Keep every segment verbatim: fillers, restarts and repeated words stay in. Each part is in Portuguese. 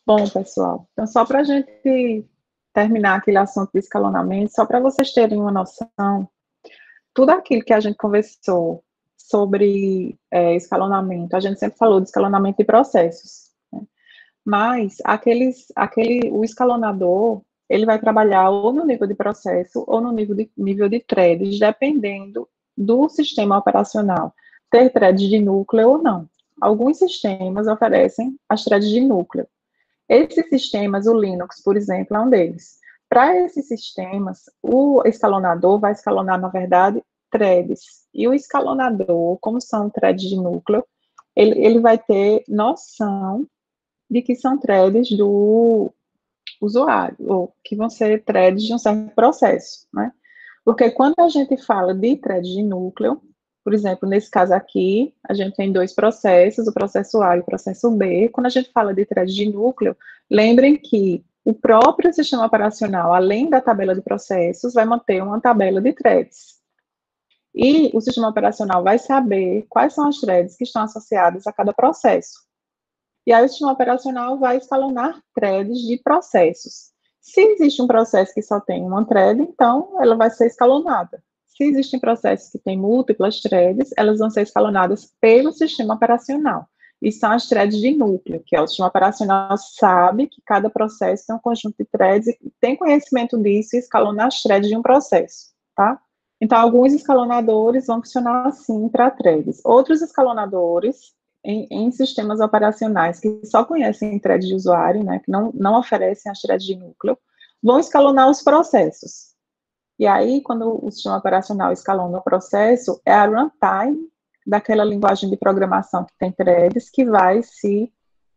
Bom, pessoal, então só para a gente terminar aquele assunto de escalonamento, só para vocês terem uma noção, tudo aquilo que a gente conversou sobre é, escalonamento, a gente sempre falou de escalonamento de processos, né? Mas aqueles, aquele, o escalonador, ele vai trabalhar ou no nível de processo ou no nível de, nível de threads, dependendo do sistema operacional, ter threads de núcleo ou não. Alguns sistemas oferecem as threads de núcleo. Esses sistemas, o Linux, por exemplo, é um deles. Para esses sistemas, o escalonador vai escalonar, na verdade, threads. E o escalonador, como são threads de núcleo, ele, ele vai ter noção de que são threads do usuário, ou que vão ser threads de um certo processo, né? Porque quando a gente fala de thread de núcleo, por exemplo, nesse caso aqui, a gente tem dois processos, o processo A e o processo B. Quando a gente fala de thread de núcleo, lembrem que o próprio sistema operacional, além da tabela de processos, vai manter uma tabela de threads. E o sistema operacional vai saber quais são as threads que estão associadas a cada processo. E aí o sistema operacional vai escalonar threads de processos. Se existe um processo que só tem uma thread, então ela vai ser escalonada. Se existem processos que têm múltiplas threads, elas vão ser escalonadas pelo sistema operacional. E são as threads de núcleo, que é o sistema operacional sabe que cada processo tem um conjunto de threads e tem conhecimento disso e escalona as threads de um processo, tá? Então, alguns escalonadores vão funcionar assim para threads. Outros escalonadores, em, em sistemas operacionais que só conhecem threads de usuário, né, que não, não oferecem as threads de núcleo, vão escalonar os processos. E aí, quando o sistema operacional escalona o processo, é a runtime daquela linguagem de programação que tem threads que vai se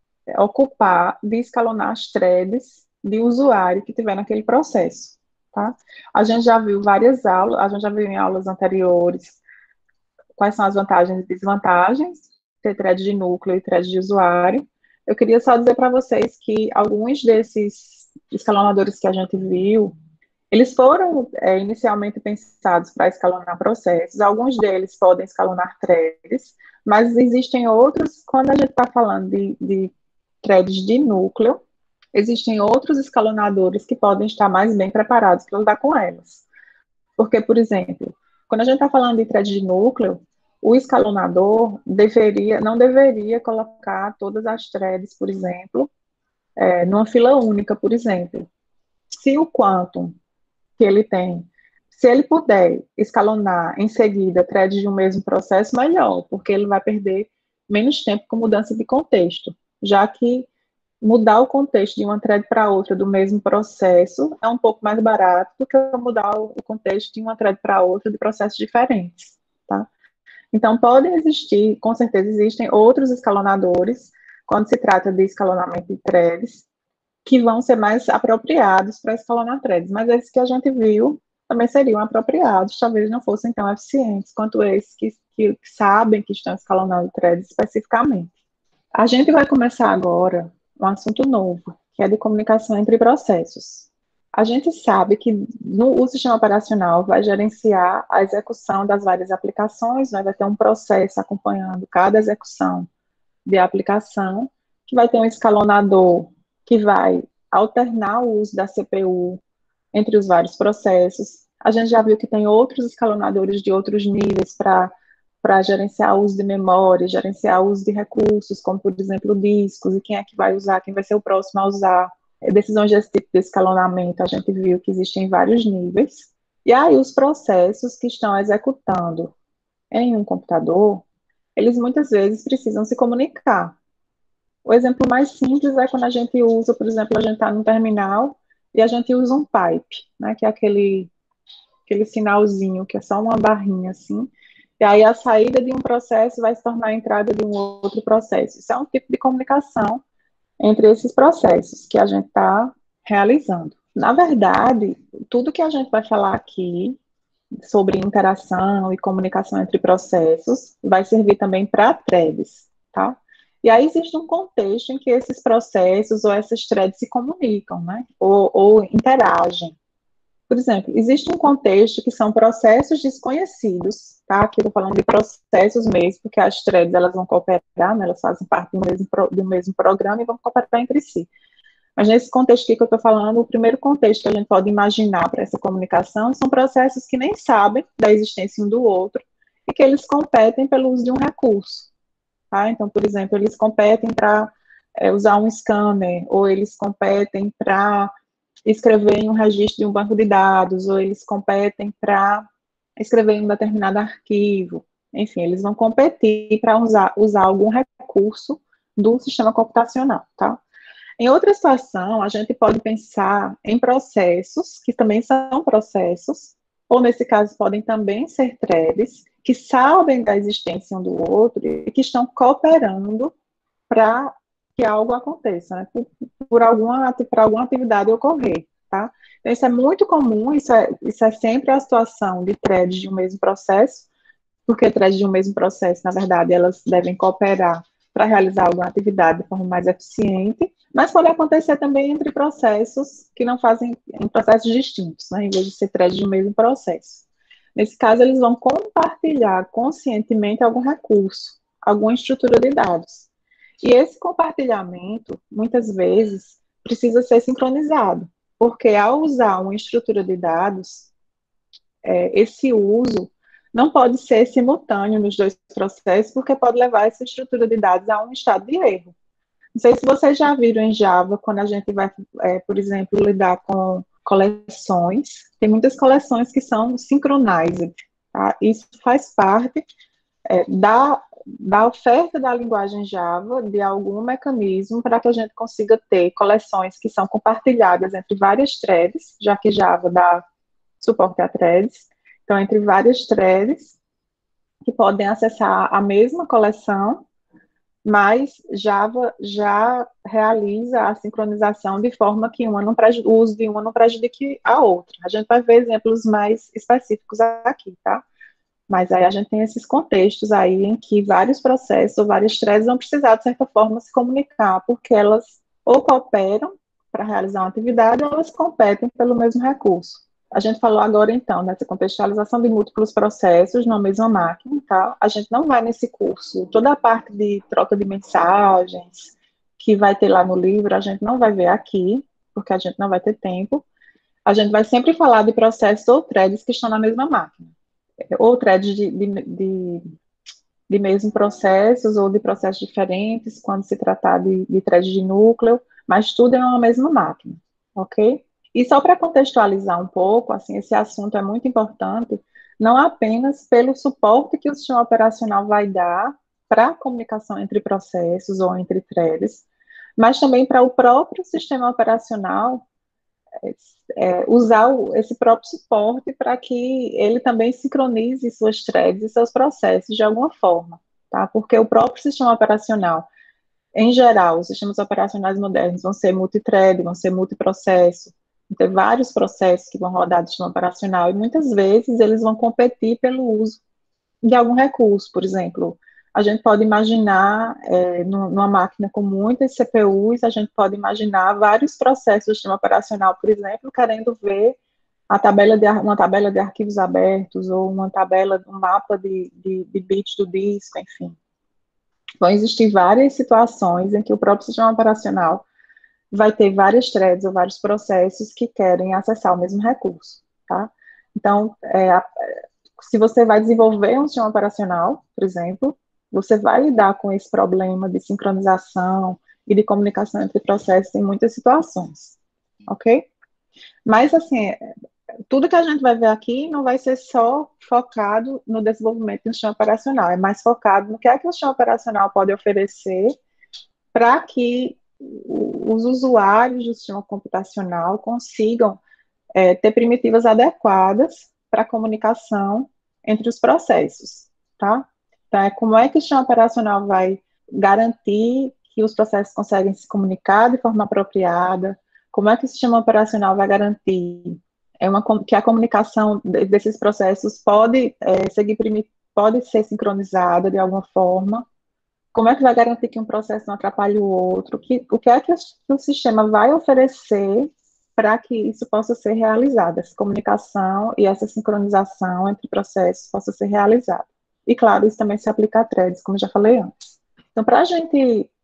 ocupar de escalonar as threads de usuário que tiver naquele processo, tá? A gente já viu várias aulas, a gente já viu em aulas anteriores quais são as vantagens e desvantagens de ter thread de núcleo e thread de usuário. Eu queria só dizer para vocês que alguns desses escalonadores que a gente viu, eles foram é, inicialmente pensados para escalonar processos, alguns deles podem escalonar threads, mas existem outros, quando a gente está falando de, de threads de núcleo, existem outros escalonadores que podem estar mais bem preparados para lidar com elas. Porque, por exemplo, quando a gente está falando de thread de núcleo, o escalonador deveria, não deveria colocar todas as threads, por exemplo, é, numa fila única, por exemplo. Se o quantum que ele tem, se ele puder escalonar em seguida threads de um mesmo processo, melhor, porque ele vai perder menos tempo com mudança de contexto, já que mudar o contexto de uma thread para outra do mesmo processo é um pouco mais barato do que mudar o contexto de uma thread para outra de processos diferentes, tá? Então, podem existir, com certeza existem outros escalonadores, quando se trata de escalonamento de threads, que vão ser mais apropriados para escalonar threads, mas esses que a gente viu também seriam apropriados, talvez não fossem tão eficientes quanto esses que, que, que sabem que estão escalonando threads especificamente. A gente vai começar agora um assunto novo, que é de comunicação entre processos. A gente sabe que no, o sistema operacional vai gerenciar a execução das várias aplicações, né, vai ter um processo acompanhando cada execução de aplicação, que vai ter um escalonador que vai alternar o uso da C P U entre os vários processos. A gente já viu que tem outros escalonadores de outros níveis para para gerenciar o uso de memória, gerenciar o uso de recursos, como, por exemplo, discos, e quem é que vai usar, quem vai ser o próximo a usar. Decisões desse tipo de escalonamento, a gente viu que existem vários níveis. E aí, os processos que estão executando em um computador, eles muitas vezes precisam se comunicar. O exemplo mais simples é quando a gente usa, por exemplo, a gente está num terminal e a gente usa um pipe, né, que é aquele, aquele sinalzinho, que é só uma barrinha assim, e aí a saída de um processo vai se tornar a entrada de um outro processo. Isso é um tipo de comunicação entre esses processos que a gente está realizando. Na verdade, tudo que a gente vai falar aqui sobre interação e comunicação entre processos vai servir também para threads, tá? E aí existe um contexto em que esses processos ou essas threads se comunicam, né? Ou, ou interagem. Por exemplo, existe um contexto que são processos desconhecidos, tá? Aqui eu estou falando de processos mesmo, porque as threads elas vão cooperar, né? Elas fazem parte do mesmo, do mesmo programa e vão cooperar entre si. Mas nesse contexto aqui que eu estou falando, o primeiro contexto que a gente pode imaginar para essa comunicação são processos que nem sabem da existência um do outro e que eles competem pelo uso de um recurso. Tá? Então, por exemplo, eles competem para é, usar um scanner, ou eles competem para escrever em um registro de um banco de dados, ou eles competem para escrever em um determinado arquivo. Enfim, eles vão competir para usar, usar algum recurso do sistema computacional, tá? Em outra situação, a gente pode pensar em processos, que também são processos, ou nesse caso podem também ser threads, que sabem da existência um do outro e que estão cooperando para que algo aconteça, né? por, por, alguma, por alguma atividade ocorrer, tá? Então, isso é muito comum, isso é, isso é sempre a situação de threads de um mesmo processo, porque threads de um mesmo processo, na verdade, elas devem cooperar para realizar alguma atividade de forma mais eficiente, mas pode acontecer também entre processos que não fazem, em processos distintos, né, em vez de ser threads de um mesmo processo. Nesse caso, eles vão compartilhar conscientemente algum recurso, alguma estrutura de dados. E esse compartilhamento, muitas vezes, precisa ser sincronizado, porque ao usar uma estrutura de dados, é, esse uso não pode ser simultâneo nos dois processos, porque pode levar essa estrutura de dados a um estado de erro. Não sei se vocês já viram em Java, quando a gente vai, é, por exemplo, lidar com coleções, tem muitas coleções que são synchronized, tá? Isso faz parte é, da, da oferta da linguagem Java, de algum mecanismo para que a gente consiga ter coleções que são compartilhadas entre várias threads, já que Java dá suporte a threads, então entre várias threads que podem acessar a mesma coleção, mas Java já realiza a sincronização de forma que uma não o uso de uma não prejudique a outra. A gente vai ver exemplos mais específicos aqui, tá? Mas aí a gente tem esses contextos aí em que vários processos ou várias threads vão precisar, de certa forma, se comunicar, porque elas ou cooperam para realizar uma atividade ou elas competem pelo mesmo recurso. A gente falou agora, então, dessa contextualização de múltiplos processos na mesma máquina, tá? A gente não vai nesse curso, toda a parte de troca de mensagens que vai ter lá no livro, a gente não vai ver aqui, porque a gente não vai ter tempo. A gente vai sempre falar de processos ou threads que estão na mesma máquina, ou threads de, de, de, de mesmo processos, ou de processos diferentes, quando se tratar de, de threads de núcleo, mas tudo é uma mesma máquina, ok? E só para contextualizar um pouco, assim, esse assunto é muito importante, não apenas pelo suporte que o sistema operacional vai dar para a comunicação entre processos ou entre threads, mas também para o próprio sistema operacional é, é, usar o, esse próprio suporte para que ele também sincronize suas threads e seus processos de alguma forma, tá? Porque o próprio sistema operacional, em geral, os sistemas operacionais modernos vão ser multithread, vão ser multiprocesso, ter vários processos que vão rodar do sistema operacional e muitas vezes eles vão competir pelo uso de algum recurso. Por exemplo, a gente pode imaginar, é, numa máquina com muitas C P Us, a gente pode imaginar vários processos do sistema operacional, por exemplo, querendo ver a tabela de, uma tabela de arquivos abertos ou uma tabela, um mapa de, de, de bits do disco, enfim. Vão existir várias situações em que o próprio sistema operacional vai ter várias threads ou vários processos que querem acessar o mesmo recurso, tá? Então, é, se você vai desenvolver um sistema operacional, por exemplo, você vai lidar com esse problema de sincronização e de comunicação entre processos em muitas situações, ok? Mas, assim, tudo que a gente vai ver aqui não vai ser só focado no desenvolvimento do sistema operacional, é mais focado no que é que o sistema operacional pode oferecer para que os usuários do sistema computacional consigam é, ter primitivas adequadas para a comunicação entre os processos, tá? Então, é como é que o sistema operacional vai garantir que os processos conseguem se comunicar de forma apropriada, como é que o sistema operacional vai garantir é uma, que a comunicação desses processos pode, é, seguir pode ser sincronizada de alguma forma, como é que vai garantir que um processo não atrapalhe o outro, que, o que é que o sistema vai oferecer para que isso possa ser realizado, essa comunicação e essa sincronização entre processos possa ser realizada. E, claro, isso também se aplica a threads, como eu já falei antes. Então, para a gente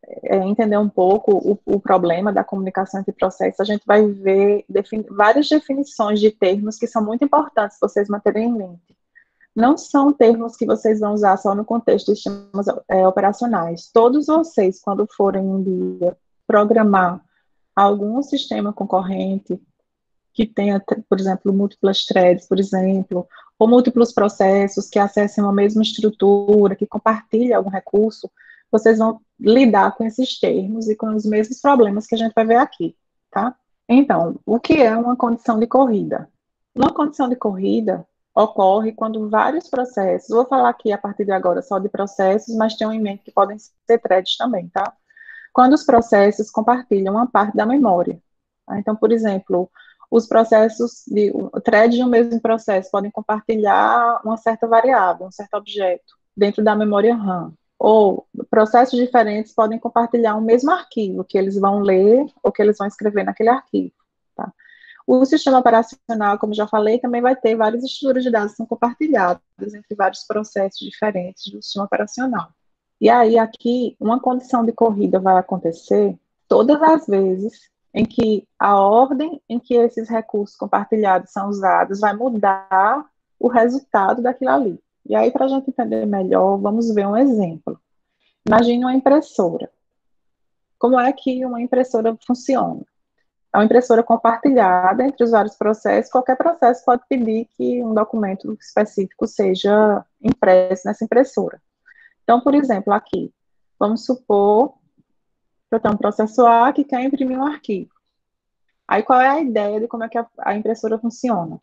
é, entender um pouco o, o problema da comunicação entre processos, a gente vai ver defini várias definições de termos que são muito importantes vocês manterem em mente. Não são termos que vocês vão usar só no contexto de sistemas é, operacionais. Todos vocês, quando forem um dia programar algum sistema concorrente que tenha, por exemplo, múltiplas threads, por exemplo, ou múltiplos processos que acessem uma mesma estrutura, que compartilhem algum recurso, vocês vão lidar com esses termos e com os mesmos problemas que a gente vai ver aqui, tá? Então, o que é uma condição de corrida? Uma condição de corrida ocorre quando vários processos, vou falar aqui a partir de agora só de processos, mas tenham em mente que podem ser threads também, tá? Quando os processos compartilham uma parte da memória. Tá? Então, por exemplo, os processos, de, o thread de um mesmo processo podem compartilhar uma certa variável, um certo objeto, dentro da memória RAM. Ou processos diferentes podem compartilhar um mesmo arquivo, que eles vão ler ou que eles vão escrever naquele arquivo. Tá? O sistema operacional, como já falei, também vai ter várias estruturas de dados que são compartilhadas entre vários processos diferentes do sistema operacional. E aí, aqui, uma condição de corrida vai acontecer todas as vezes em que a ordem em que esses recursos compartilhados são usados vai mudar o resultado daquilo ali. E aí, para a gente entender melhor, vamos ver um exemplo. Imagine uma impressora. Como é que uma impressora funciona? É uma impressora compartilhada entre os vários processos. Qualquer processo pode pedir que um documento específico seja impresso nessa impressora. Então, por exemplo, aqui, vamos supor que eu tenho um processo A que quer imprimir um arquivo. Aí, qual é a ideia de como é que a, a impressora funciona?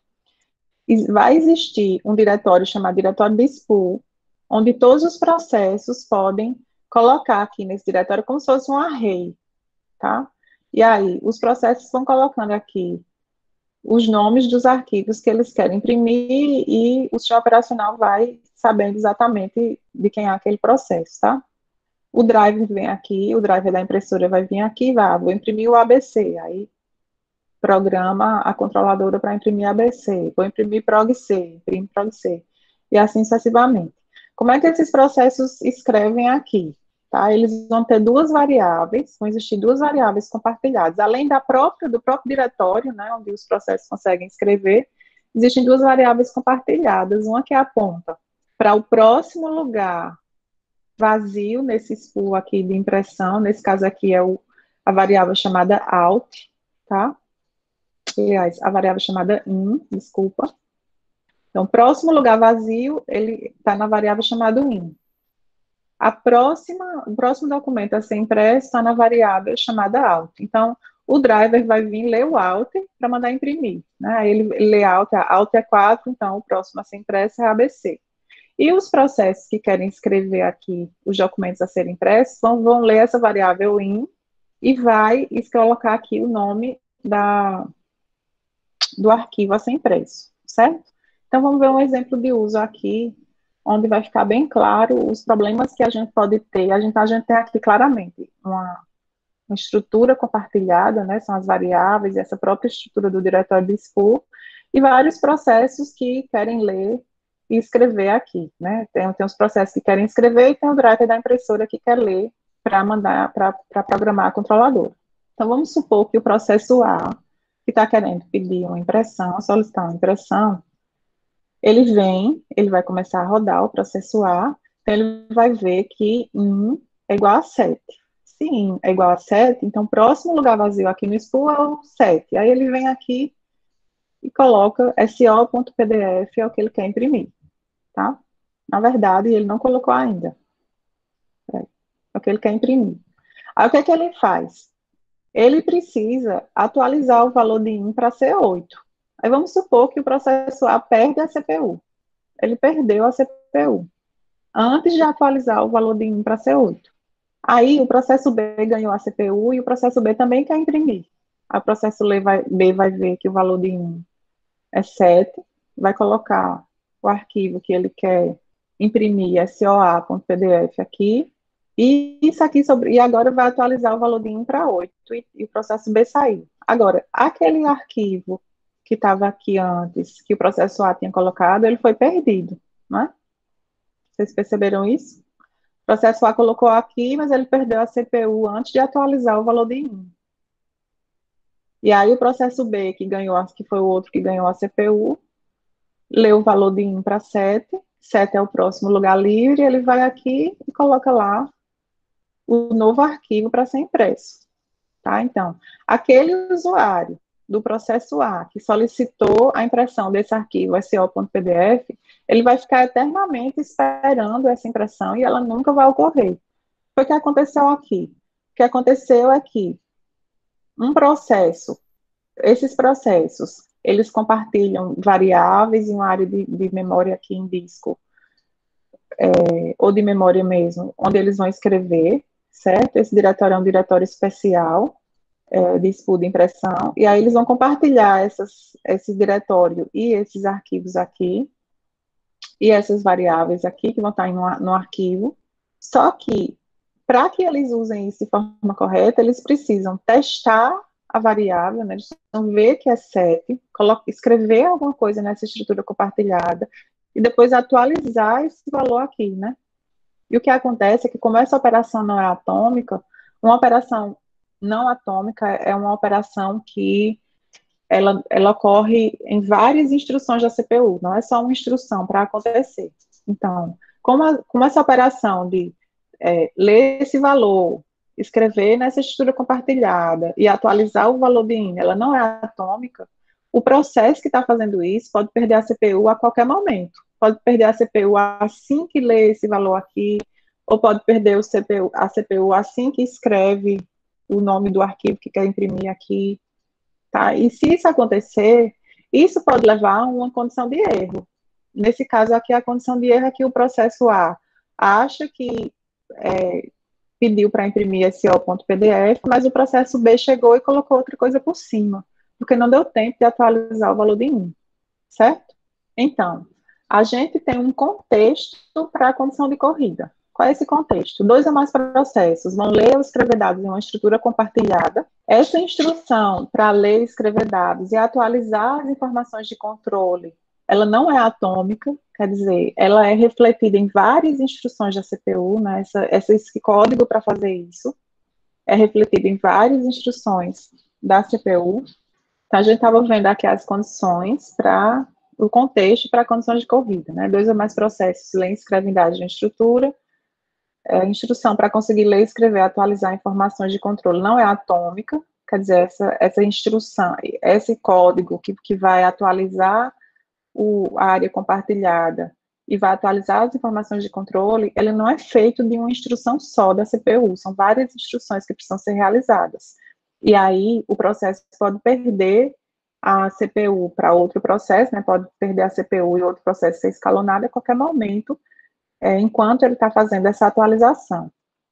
Vai existir um diretório chamado diretório de spool, onde todos os processos podem colocar aqui nesse diretório como se fosse um array, tá? E aí, os processos vão colocando aqui os nomes dos arquivos que eles querem imprimir e o sistema operacional vai sabendo exatamente de quem é aquele processo, tá? O driver vem aqui, o driver da impressora vai vir aqui, vai, vou imprimir o A B C, aí programa a controladora para imprimir A B C, vou imprimir prog C, imprime prog C, e assim sucessivamente. Como é que esses processos escrevem aqui? Tá? Eles vão ter duas variáveis, vão existir duas variáveis compartilhadas, além da própria, do próprio diretório, né, onde os processos conseguem escrever, existem duas variáveis compartilhadas, uma que aponta para o próximo lugar vazio nesse spool aqui de impressão, nesse caso aqui é o, a variável chamada out, tá? Aliás, a variável chamada in, desculpa. Então, próximo lugar vazio, ele está na variável chamada in. A próxima, o próximo documento a ser impresso está na variável chamada out. Então, o driver vai vir ler o out para mandar imprimir. Né? Aí ele lê out, a out é quatro, então o próximo a ser impresso é A B C. E os processos que querem escrever aqui os documentos a serem impressos vão, vão ler essa variável in e vai colocar aqui o nome da, do arquivo a ser impresso, certo? Então, vamos ver um exemplo de uso aqui, onde vai ficar bem claro os problemas que a gente pode ter. A gente, a gente tem aqui claramente uma, uma estrutura compartilhada, né, são as variáveis, essa própria estrutura do diretório de spool, e vários processos que querem ler e escrever aqui, né? Tem, tem os processos que querem escrever e tem o driver da impressora que quer ler para mandar, para programar a controladora. Então, vamos supor que o processo A, que está querendo pedir uma impressão, solicitar uma impressão, ele vem, ele vai começar a rodar o processo A, então ele vai ver que in é igual a sete. Se in é igual a sete, então o próximo lugar vazio aqui no spool é o sete. Aí ele vem aqui e coloca so.pdf, é o que ele quer imprimir, tá? Na verdade, ele não colocou ainda. É, é o que ele quer imprimir. Aí o que é que ele faz? Ele precisa atualizar o valor de in para ser oito. Aí vamos supor que o processo A perde a C P U. Ele perdeu a C P U antes de atualizar o valor de in para ser oito. Aí o processo B ganhou a C P U e o processo B também quer imprimir. Aí o processo B vai ver que o valor de in é sete, vai colocar o arquivo que ele quer imprimir, soa.pdf aqui, e isso aqui sobre, e agora vai atualizar o valor de in para oito, e, e o processo B saiu. Agora, aquele arquivo que estava aqui antes, que o processo A tinha colocado, ele foi perdido, né? Vocês perceberam isso? processo A colocou aqui, mas ele perdeu a C P U antes de atualizar o valor de I N. E aí o processo B, que ganhou, que foi o outro que ganhou a C P U, leu o valor de I N para sete, sete é o próximo lugar livre, ele vai aqui e coloca lá o novo arquivo para ser impresso. Tá? Então, aquele usuário do processo A que solicitou a impressão desse arquivo S O ponto P D F, ele vai ficar eternamente esperando essa impressão e ela nunca vai ocorrer. Foi o que aconteceu aqui. O que aconteceu é que um processo, esses processos, eles compartilham variáveis em uma área de, de memória aqui em disco, é, ou de memória mesmo, onde eles vão escrever, certo? Esse diretório é um diretório especial, é, de estudo e impressão, e aí eles vão compartilhar essas, esse diretório e esses arquivos aqui, e essas variáveis aqui, que vão estar no, no arquivo, só que, para que eles usem isso de forma correta, eles precisam testar a variável, né, eles precisam ver que é sete, escrever alguma coisa nessa estrutura compartilhada, e depois atualizar esse valor aqui, né? E o que acontece é que, como essa operação não é atômica, uma operação não atômica é uma operação que ela, ela ocorre em várias instruções da C P U, não é só uma instrução para acontecer. Então, como, a, como essa operação de é, ler esse valor, escrever nessa estrutura compartilhada e atualizar o valor de I N, ela não é atômica, o processo que está fazendo isso pode perder a C P U a qualquer momento. Pode perder a C P U assim que lê esse valor aqui, ou pode perder o C P U, a C P U assim que escreve o nome do arquivo que quer imprimir aqui, tá? E se isso acontecer, isso pode levar a uma condição de erro. Nesse caso aqui, a condição de erro é que o processo A acha que é, pediu para imprimir S O ponto P D F, mas o processo B chegou e colocou outra coisa por cima, porque não deu tempo de atualizar o valor de I N, certo? Então, a gente tem um contexto para a condição de corrida. Qual é esse contexto? Dois ou mais processos vão ler ou escrever dados em uma estrutura compartilhada. Essa instrução para ler e escrever dados e atualizar as informações de controle, ela não é atômica, quer dizer, ela é refletida em várias instruções da C P U, né? Essa, essa, esse código para fazer isso é refletido em várias instruções da C P U. Então, a gente estava vendo aqui as condições para o contexto para condições de corrida, né? Dois ou mais processos leem e escrevem dados de uma estrutura. É, instrução para conseguir ler, escrever, atualizar informações de controle não é atômica, quer dizer, essa, essa instrução, esse código que, que vai atualizar o, a área compartilhada e vai atualizar as informações de controle, ele não é feito de uma instrução só da C P U, são várias instruções que precisam ser realizadas. E aí, o processo pode perder a C P U para outro processo, né, pode perder a C P U e outro processo ser escalonado a qualquer momento, é, enquanto ele está fazendo essa atualização.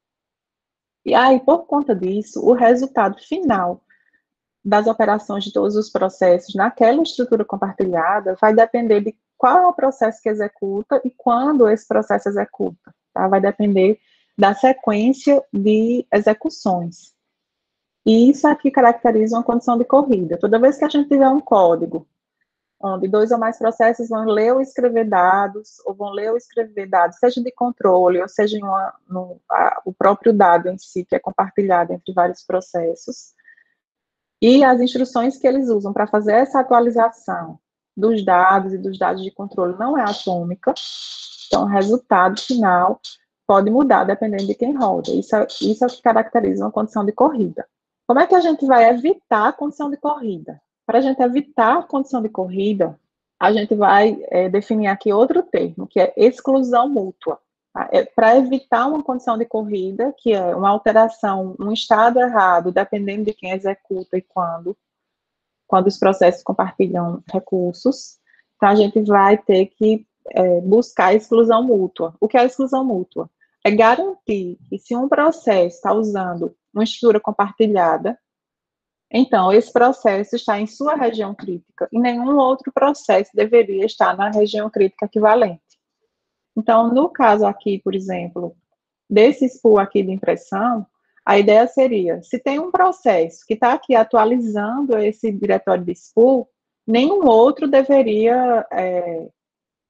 E aí, por conta disso, o resultado final das operações de todos os processos naquela estrutura compartilhada vai depender de qual é o processo que executa e quando esse processo executa, tá? Vai depender da sequência de execuções. E isso aqui caracteriza uma condição de corrida. Toda vez que a gente tiver um código onde dois ou mais processos vão ler ou escrever dados, ou vão ler ou escrever dados, seja de controle, ou seja, em uma, no, a, o próprio dado em si, que é compartilhado entre vários processos, e as instruções que eles usam para fazer essa atualização dos dados e dos dados de controle não é atômica, então o resultado final pode mudar dependendo de quem roda. Isso é, isso é o que caracteriza uma condição de corrida. Como é que a gente vai evitar a condição de corrida? Para a gente evitar a condição de corrida, a gente vai é, definir aqui outro termo, que é exclusão mútua. Tá? É, para evitar uma condição de corrida, que é uma alteração, um estado errado, dependendo de quem executa e quando, quando os processos compartilham recursos, então a gente vai ter que é, buscar a exclusão mútua. O que é a exclusão mútua? É garantir que se um processo está usando uma estrutura compartilhada, então, esse processo está em sua região crítica e nenhum outro processo deveria estar na região crítica equivalente. Então, no caso aqui, por exemplo, desse spool aqui de impressão, a ideia seria, se tem um processo que está aqui atualizando esse diretório de spool, nenhum outro deveria é,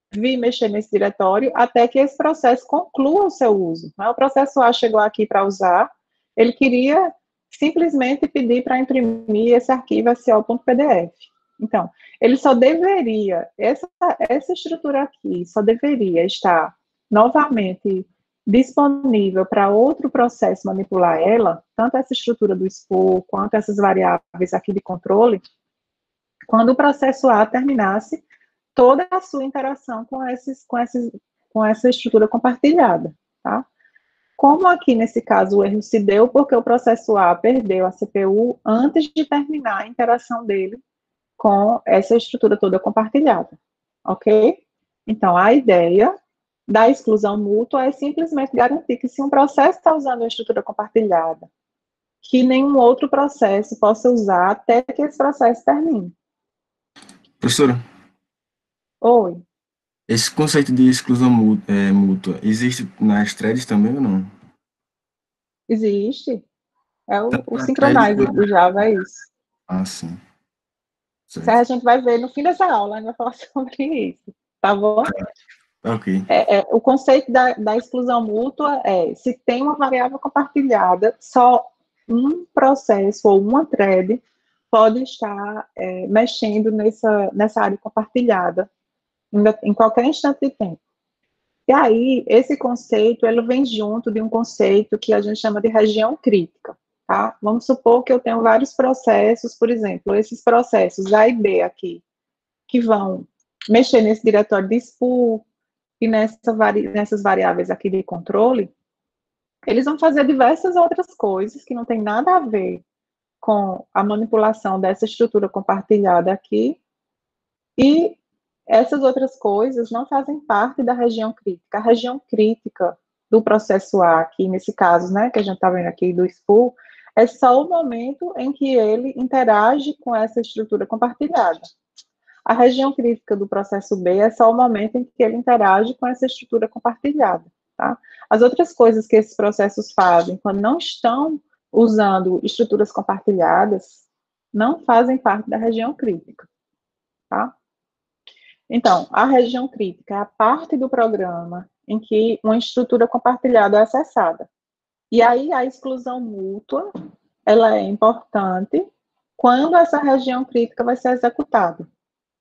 vir mexer nesse diretório até que esse processo conclua o seu uso. O processo A chegou aqui para usar, ele queria simplesmente pedir para imprimir esse arquivo S O ponto P D F. Então, ele só deveria, essa, essa estrutura aqui, só deveria estar novamente disponível para outro processo manipular ela, tanto essa estrutura do expor, quanto essas variáveis aqui de controle, quando o processo A terminasse toda a sua interação com, esses, com, esses, com essa estrutura compartilhada, tá? Como aqui, nesse caso, o erro se deu porque o processo A perdeu a C P U antes de terminar a interação dele com essa estrutura toda compartilhada, ok? Então, a ideia da exclusão mútua é simplesmente garantir que se um processo está usando a estrutura compartilhada, que nenhum outro processo possa usar até que esse processo termine. Professora, Oi. esse conceito de exclusão mú- é, mútua existe nas threads também ou não? Existe. É o, o Na thread, Synchronize do Java, é isso. ah, sim. Isso aí a Certo. gente vai ver no fim dessa aula, a gente vai falar sobre isso, tá bom? Ok. É, é, o conceito da, da exclusão mútua é, se tem uma variável compartilhada, só um processo ou uma thread pode estar é, mexendo nessa, nessa área compartilhada em, em qualquer instante de tempo. E aí, esse conceito, ele vem junto de um conceito que a gente chama de região crítica, tá? Vamos supor que eu tenho vários processos, por exemplo, esses processos A e B aqui, que vão mexer nesse diretório de spool e nessa vari, nessas variáveis aqui de controle, eles vão fazer diversas outras coisas que não tem nada a ver com a manipulação dessa estrutura compartilhada aqui, e essas outras coisas não fazem parte da região crítica. A região crítica do processo A, aqui nesse caso, né, que a gente está vendo aqui do spool, é só o momento em que ele interage com essa estrutura compartilhada. A região crítica do processo B é só o momento em que ele interage com essa estrutura compartilhada, tá? As outras coisas que esses processos fazem quando não estão usando estruturas compartilhadas não fazem parte da região crítica, tá? Então, a região crítica é a parte do programa em que uma estrutura compartilhada é acessada. E aí a exclusão mútua, ela é importante quando essa região crítica vai ser executada.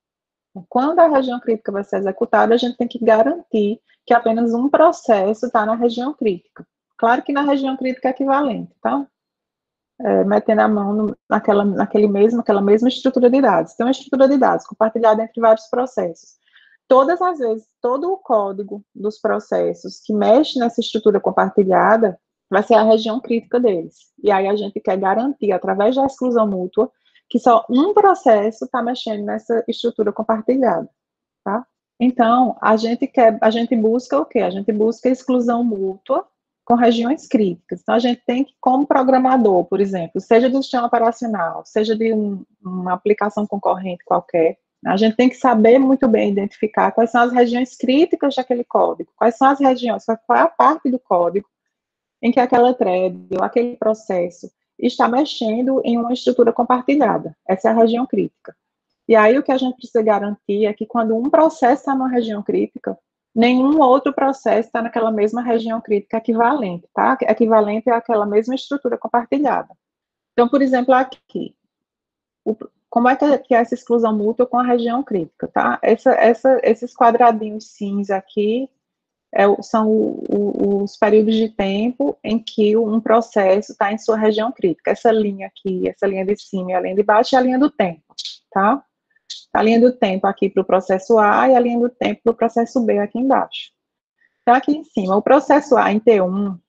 Quando a região crítica vai ser executada, a gente tem que garantir que apenas um processo está na região crítica. Claro que na região crítica é equivalente, tá? É, metendo a mão no, naquela, naquele mesmo, aquela mesma estrutura de dados. Tem uma estrutura de dados compartilhada entre vários processos. Todas as vezes, todo o código dos processos que mexe nessa estrutura compartilhada vai ser a região crítica deles. E aí a gente quer garantir, através da exclusão mútua, que só um processo está mexendo nessa estrutura compartilhada, tá? Então, a gente quer, a gente busca o quê? A gente busca exclusão mútua com regiões críticas. Então, a gente tem que, como programador, por exemplo, seja do sistema operacional, seja de um, uma aplicação concorrente qualquer, a gente tem que saber muito bem identificar quais são as regiões críticas daquele código, quais são as regiões, qual é a parte do código em que aquela thread ou aquele processo está mexendo em uma estrutura compartilhada. Essa é a região crítica. E aí o que a gente precisa garantir é que quando um processo está numa região crítica, nenhum outro processo está naquela mesma região crítica equivalente, tá? Equivalente àquela mesma estrutura compartilhada. Então, por exemplo, aqui, o, como é que é essa exclusão mútua com a região crítica, tá? Essa, essa, esses quadradinhos cinza aqui é, são o, o, os períodos de tempo em que um processo está em sua região crítica. Essa linha aqui, essa linha de cima e a linha de baixo é a linha do tempo, tá? A linha do tempo aqui para o processo A e a linha do tempo para o processo B aqui embaixo. Então, aqui em cima, o processo A em T um,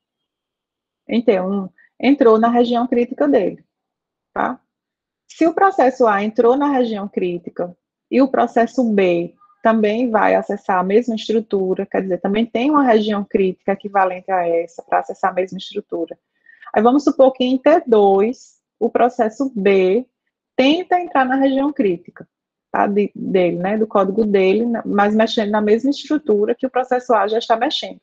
em T um, entrou na região crítica dele, tá? Se o processo A entrou na região crítica e o processo B também vai acessar a mesma estrutura, quer dizer, também tem uma região crítica equivalente a essa para acessar a mesma estrutura. Aí vamos supor que em T dois, o processo B tenta entrar na região crítica, tá, de, dele, né, do código dele, mas mexendo na mesma estrutura que o processo A já está mexendo.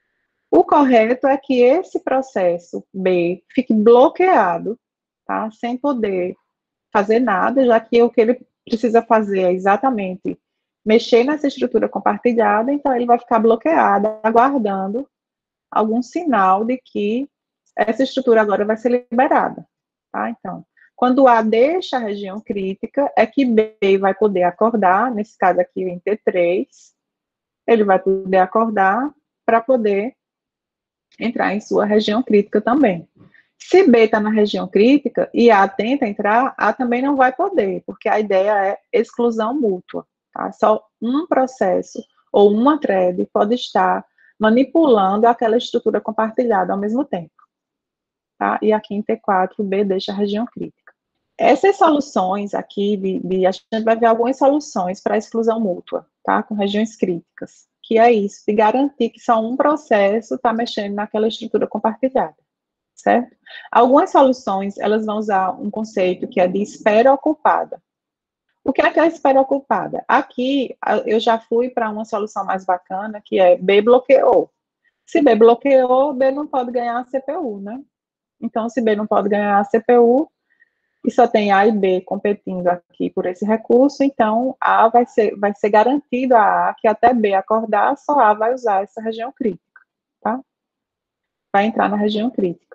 O correto é que esse processo B fique bloqueado, tá, sem poder fazer nada, já que o que ele precisa fazer é exatamente mexer nessa estrutura compartilhada, então ele vai ficar bloqueado, aguardando algum sinal de que essa estrutura agora vai ser liberada, tá? Então, quando A deixa a região crítica, é que B vai poder acordar, nesse caso aqui em T três, ele vai poder acordar para poder entrar em sua região crítica também. Se B está na região crítica e A tenta entrar, A também não vai poder, porque a ideia é exclusão mútua, tá? Só um processo ou uma thread pode estar manipulando aquela estrutura compartilhada ao mesmo tempo, tá? E aqui em T quatro, B deixa a região crítica. Essas soluções aqui, de, de, a gente vai ver algumas soluções para exclusão mútua, tá? Com regiões críticas, que é isso, de garantir que só um processo está mexendo naquela estrutura compartilhada, certo? Algumas soluções, elas vão usar um conceito que é de espera ocupada. O que é que é a espera ocupada? Aqui, eu já fui para uma solução mais bacana, que é B bloqueou. Se B bloqueou, B não pode ganhar a C P U, né? Então, se B não pode ganhar a C P U, e só tem A e B competindo aqui por esse recurso, então A vai ser, vai ser garantido a A que até B acordar, só A vai usar essa região crítica, tá? Vai entrar na região crítica.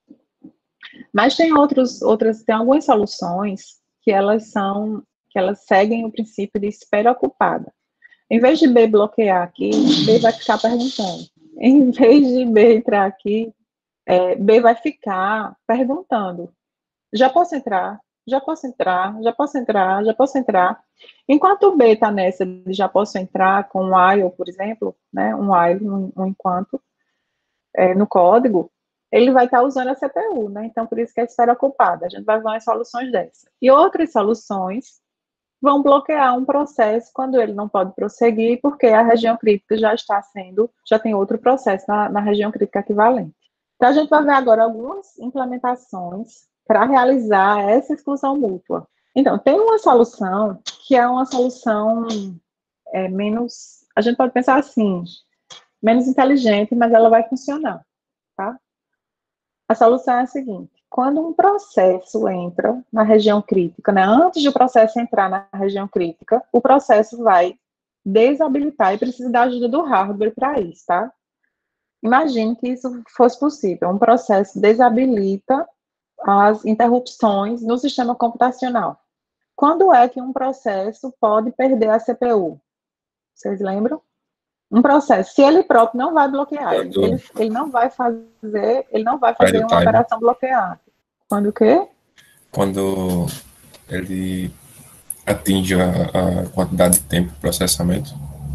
Mas tem outros, outras, tem algumas soluções que elas são, que elas seguem o princípio de espera ocupada. Em vez de B bloquear aqui, B vai ficar perguntando. Em vez de B entrar aqui, é, B vai ficar perguntando. Já posso entrar? Já posso entrar? Já posso entrar? Já posso entrar? Enquanto o B está nessa de já posso entrar com um while, por exemplo, né, um while, um, um enquanto, é, no código, ele vai estar tá usando a C P U, né? Então, por isso que é espera ocupada. A gente vai ver umas soluções dessas. E outras soluções vão bloquear um processo quando ele não pode prosseguir, porque a região crítica já está sendo, já tem outro processo na, na região crítica equivalente. Então, a gente vai ver agora algumas implementações para realizar essa exclusão mútua. Então, tem uma solução que é uma solução é, menos, a gente pode pensar assim, menos inteligente, mas ela vai funcionar, tá? A solução é a seguinte: quando um processo entra na região crítica, né, antes de o processo entrar na região crítica, o processo vai desabilitar e precisa da ajuda do hardware para isso, tá? Imagine que isso fosse possível. Um processo desabilita as interrupções no sistema computacional. Quando é que um processo pode perder a C P U? Vocês lembram? Um processo, se ele próprio não vai bloquear, ele, ele, ele não vai fazer, ele não vai fazer uma operação bloqueada. Quando o quê? Quando ele atinge a, a quantidade de tempo de processamento.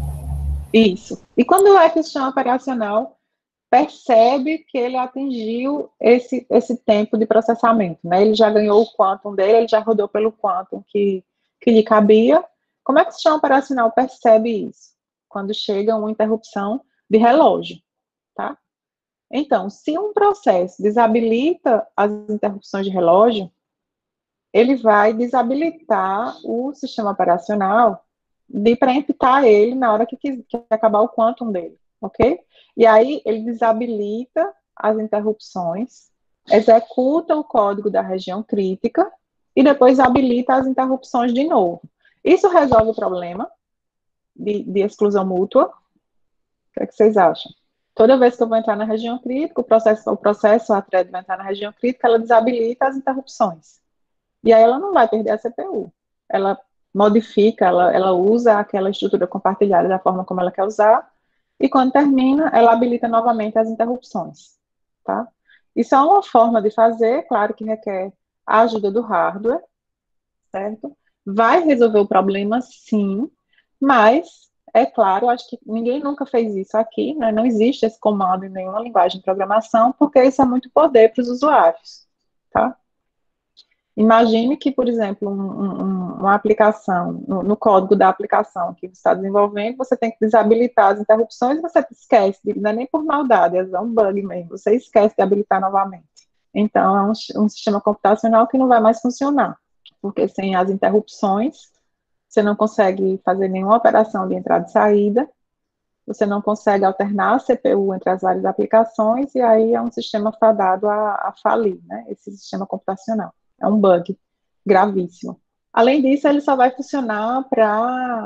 Isso. E quando é que o sistema operacional percebe que ele atingiu esse, esse tempo de processamento, né? Ele já ganhou o quantum dele, ele já rodou pelo quantum que, que lhe cabia. Como é que o sistema operacional percebe isso? Quando chega uma interrupção de relógio, tá? Então, se um processo desabilita as interrupções de relógio, ele vai desabilitar o sistema operacional de preemptar ele na hora que, que acabar o quantum dele, ok? E aí ele desabilita as interrupções, executa o código da região crítica e depois habilita as interrupções de novo. Isso resolve o problema de, de exclusão mútua? O que é que vocês acham? Toda vez que eu vou entrar na região crítica, o processo, o processo, a thread vai entrar na região crítica, ela desabilita as interrupções. E aí ela não vai perder a C P U. Ela modifica, ela, ela usa aquela estrutura compartilhada da forma como ela quer usar, e quando termina, ela habilita novamente as interrupções, tá? Isso é uma forma de fazer, claro que requer a ajuda do hardware, certo? Vai resolver o problema, sim, mas, é claro, acho que ninguém nunca fez isso aqui, né? Não existe esse comando em nenhuma linguagem de programação, porque isso é muito poder para os usuários, tá? Imagine que, por exemplo, um, um, uma aplicação, no, no código da aplicação que você está desenvolvendo, você tem que desabilitar as interrupções e você esquece, de, não é nem por maldade, é um bug mesmo, você esquece de habilitar novamente. Então, é um, um sistema computacional que não vai mais funcionar, porque sem as interrupções, você não consegue fazer nenhuma operação de entrada e saída, você não consegue alternar a C P U entre as várias aplicações, e aí é um sistema fadado a, a falir, né, esse sistema computacional. É um bug gravíssimo. Além disso, ele só vai funcionar para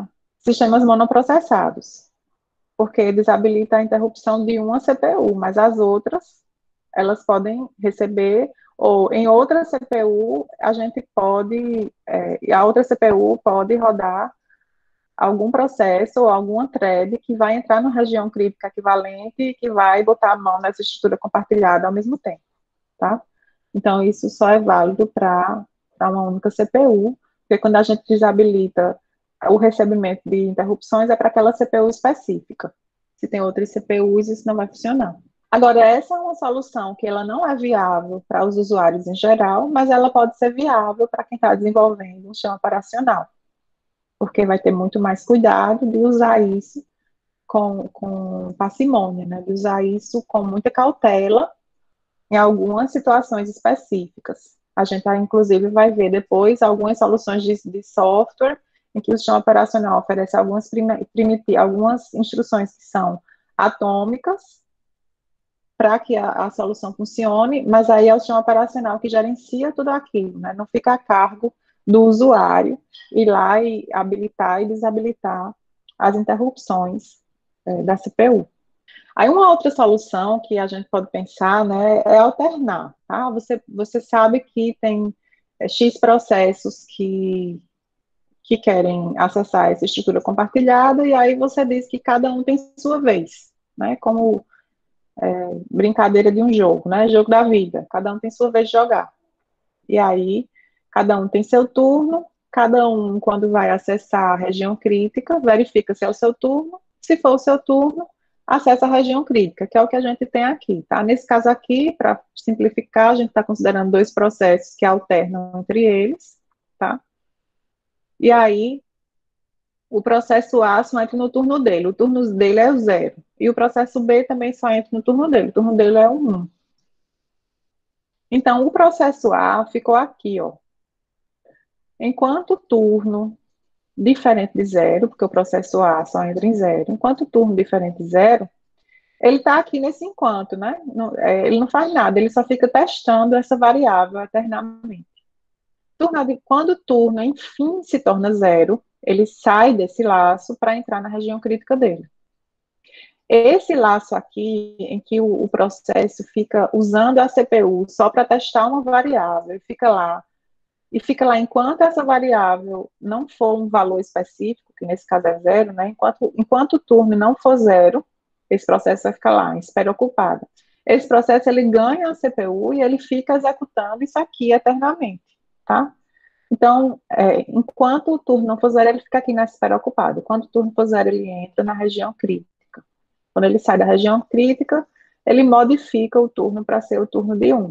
sistemas monoprocessados, porque desabilita a interrupção de uma C P U, mas as outras, elas podem receber, ou em outra C P U, a gente pode, é, a outra C P U pode rodar algum processo ou alguma thread que vai entrar na região crítica equivalente e que vai botar a mão nessa estrutura compartilhada ao mesmo tempo, tá? Então, isso só é válido para uma única C P U, porque quando a gente desabilita o recebimento de interrupções é para aquela C P U específica. Se tem outras C P Us, isso não vai funcionar. Agora, essa é uma solução que ela não é viável para os usuários em geral, mas ela pode ser viável para quem está desenvolvendo um sistema operacional, porque vai ter muito mais cuidado de usar isso com, com parcimônia, né? De usar isso com muita cautela em algumas situações específicas. A gente, inclusive, vai ver depois algumas soluções de, de software em que o sistema operacional oferece algumas, primiti algumas instruções que são atômicas para que a, a solução funcione, mas aí é o sistema operacional que gerencia tudo aquilo, né? Não fica a cargo do usuário ir lá e habilitar e desabilitar as interrupções é, da C P U. Aí uma outra solução que a gente pode pensar, né, é alternar, tá? Você, você sabe que tem é, X processos que, que querem acessar essa estrutura compartilhada, e aí você diz que cada um tem sua vez, né, como é, brincadeira de um jogo, né, jogo da vida, cada um tem sua vez de jogar. E aí, cada um tem seu turno, cada um, quando vai acessar a região crítica, verifica se é o seu turno, se for o seu turno, acessa a região crítica, que é o que a gente tem aqui, tá? Nesse caso aqui, para simplificar, a gente está considerando dois processos que alternam entre eles, tá? E aí, o processo A só entra no turno dele, o turno dele é o zero, e o processo B também só entra no turno dele, o turno dele é o um. Então, o processo A ficou aqui, ó. Enquanto o turno diferente de zero, porque o processo A só entra em zero, enquanto o turno diferente de zero, ele está aqui nesse enquanto, né? Não, é, ele não faz nada, ele só fica testando essa variável eternamente. Turno, quando o turno, enfim, se torna zero, ele sai desse laço para entrar na região crítica dele. Esse laço aqui, em que o, o processo fica usando a C P U só para testar uma variável, e fica lá, e fica lá enquanto essa variável não for um valor específico, que nesse caso é zero, né? Enquanto, enquanto o turno não for zero, esse processo vai ficar lá, em espera ocupada. Esse processo, ele ganha a C P U e ele fica executando isso aqui eternamente, tá? Então, é, enquanto o turno não for zero, ele fica aqui na espera ocupada. Quando o turno for zero, ele entra na região crítica. Quando ele sai da região crítica, ele modifica o turno para ser o turno de um.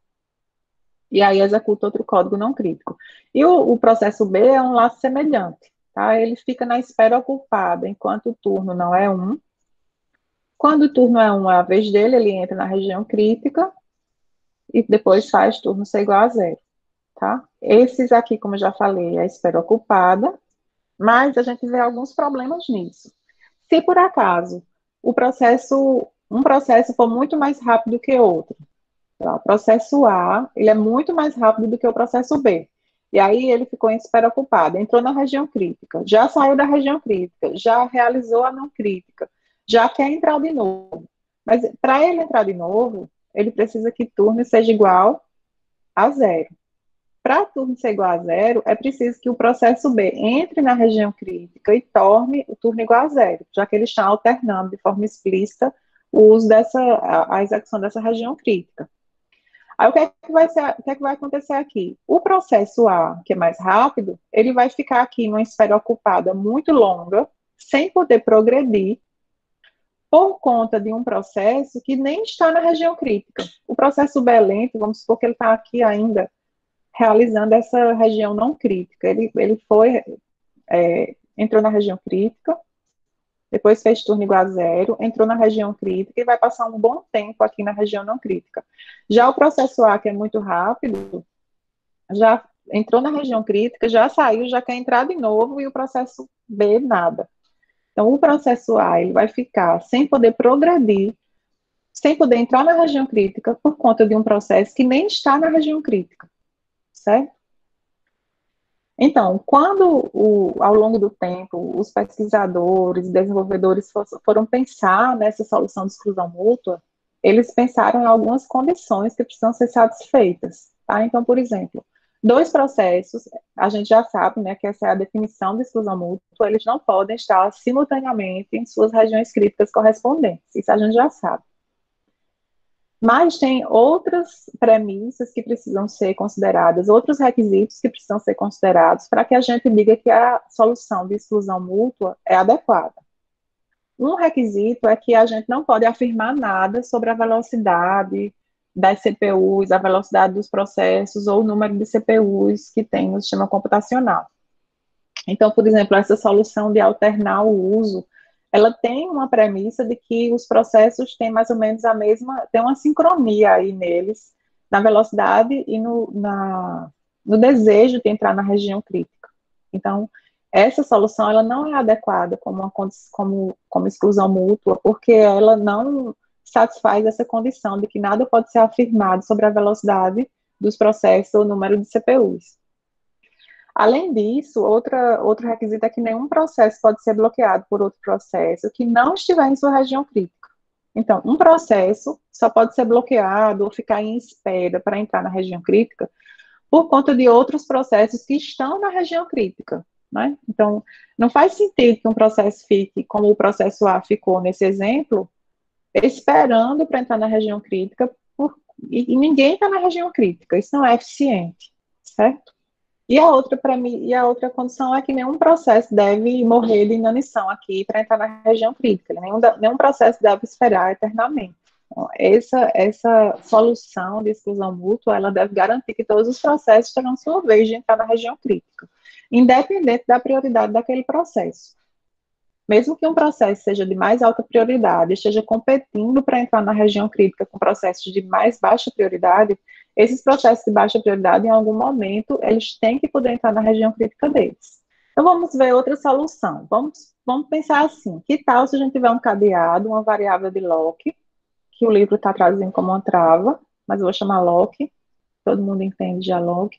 E aí executa outro código não crítico. E o, o processo B é um laço semelhante, tá? Ele fica na espera ocupada, enquanto o turno não é um. Quando o turno é um, é a vez dele, ele entra na região crítica e depois faz turno ser igual a zero, tá? Esses aqui, como eu já falei, é a espera ocupada, mas a gente vê alguns problemas nisso. Se por acaso o processo, um processo for muito mais rápido que outro, o processo A, ele é muito mais rápido do que o processo B. E aí ele ficou em espera ocupada, entrou na região crítica, já saiu da região crítica, já realizou a não crítica, já quer entrar de novo. Mas para ele entrar de novo, ele precisa que turno seja igual a zero. Para turno ser igual a zero, é preciso que o processo B entre na região crítica e torne o turno igual a zero, já que ele está alternando de forma explícita o uso dessa, a, a execução dessa região crítica. Aí o que, é que vai ser, o que é que vai acontecer aqui? O processo A, que é mais rápido, ele vai ficar aqui numa espera ocupada muito longa, sem poder progredir, por conta de um processo que nem está na região crítica. O processo B é lento, vamos supor que ele está aqui ainda realizando essa região não crítica. Ele, ele foi, é, entrou na região crítica, depois fez turno igual a zero, entrou na região crítica e vai passar um bom tempo aqui na região não crítica. Já o processo A, que é muito rápido, já entrou na região crítica, já saiu, já quer entrar de novo, e o processo B, nada. Então, o processo A, ele vai ficar sem poder progredir, sem poder entrar na região crítica, por conta de um processo que nem está na região crítica, certo? Então, quando, o, ao longo do tempo, os pesquisadores, desenvolvedores for, foram pensar nessa solução de exclusão mútua, eles pensaram em algumas condições que precisam ser satisfeitas. Tá? Então, por exemplo, dois processos, a gente já sabe, né, que essa é a definição de exclusão mútua, eles não podem estar simultaneamente em suas regiões críticas correspondentes, isso a gente já sabe. Mas tem outras premissas que precisam ser consideradas, outros requisitos que precisam ser considerados para que a gente diga que a solução de exclusão mútua é adequada. Um requisito é que a gente não pode afirmar nada sobre a velocidade das C P Us, a velocidade dos processos ou o número de C P Us que tem no sistema computacional. Então, por exemplo, essa solução de alternar o uso, ela tem uma premissa de que os processos têm mais ou menos a mesma, tem uma sincronia aí neles, na velocidade e no, na, no desejo de entrar na região crítica. Então, essa solução, ela não é adequada como, uma, como, como exclusão mútua, porque ela não satisfaz essa condição de que nada pode ser afirmado sobre a velocidade dos processos ou o número de C P Us. Além disso, outra, outro requisito é que nenhum processo pode ser bloqueado por outro processo que não estiver em sua região crítica. Então, um processo só pode ser bloqueado ou ficar em espera para entrar na região crítica por conta de outros processos que estão na região crítica, né? Então, não faz sentido que um processo fique, como o processo A ficou nesse exemplo, esperando para entrar na região crítica, por, e, e ninguém está na região crítica. Isso não é eficiente, certo? E a, outra mim, e a outra condição é que nenhum processo deve morrer de inanição aqui para entrar na região crítica. Nenhum, nenhum processo deve esperar eternamente. Então, essa, essa solução de exclusão mútua, ela deve garantir que todos os processos terão sua vez de entrar na região crítica, independente da prioridade daquele processo. Mesmo que um processo seja de mais alta prioridade, esteja competindo para entrar na região crítica com processos de mais baixa prioridade, esses processos de baixa prioridade, em algum momento, eles têm que poder entrar na região crítica deles. Então, vamos ver outra solução. Vamos, vamos pensar assim, que tal se a gente tiver um cadeado, uma variável de lock, que o livro está traduzindo como uma trava, mas eu vou chamar lock, todo mundo entende já lock.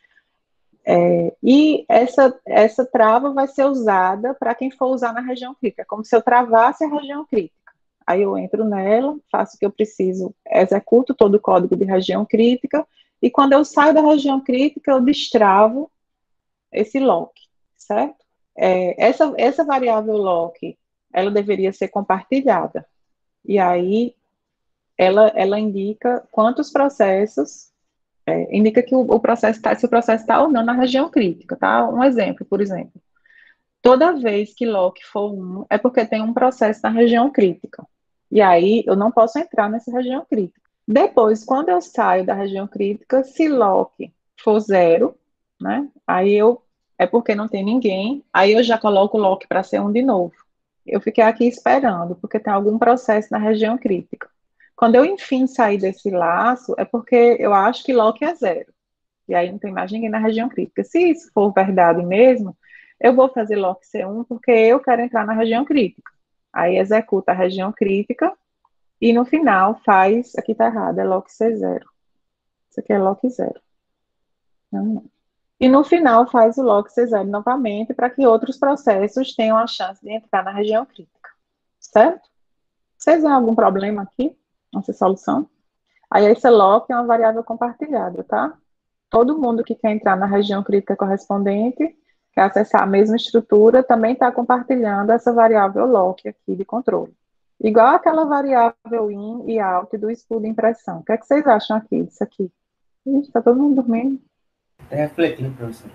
É, e essa, essa trava vai ser usada para quem for usar na região crítica, como se eu travasse a região crítica. Aí eu entro nela, faço o que eu preciso, executo todo o código de região crítica, e quando eu saio da região crítica, eu destravo esse lock, certo? É, essa, essa variável lock, ela deveria ser compartilhada, e aí ela, ela indica quantos processos, é, indica que o, o processo tá, se o processo está ou não na região crítica, tá? Um exemplo, por exemplo, toda vez que lock for um, é porque tem um processo na região crítica. E aí, eu não posso entrar nessa região crítica. Depois, quando eu saio da região crítica, se lock for zero, né, aí eu, é porque não tem ninguém, aí eu já coloco o lock para ser um de novo. Eu fiquei aqui esperando, porque tem algum processo na região crítica. Quando eu, enfim, sair desse laço, é porque eu acho que lock é zero. E aí não tem mais ninguém na região crítica. Se isso for verdade mesmo, eu vou fazer lock C um porque eu quero entrar na região crítica. Aí executa a região crítica e no final faz, aqui está errado, é lock C zero. Isso aqui é lock zero. Não, não. E no final faz o lock C zero novamente para que outros processos tenham a chance de entrar na região crítica. Certo? Vocês têm algum problema aqui nessa solução? Aí esse lock é uma variável compartilhada, tá? Todo mundo que quer entrar na região crítica correspondente, quer acessar a mesma estrutura, também está compartilhando essa variável lock aqui de controle. Igual aquela variável in e out do estudo de impressão. O que é que vocês acham aqui, disso aqui? Está todo mundo dormindo? Está refletindo, professor.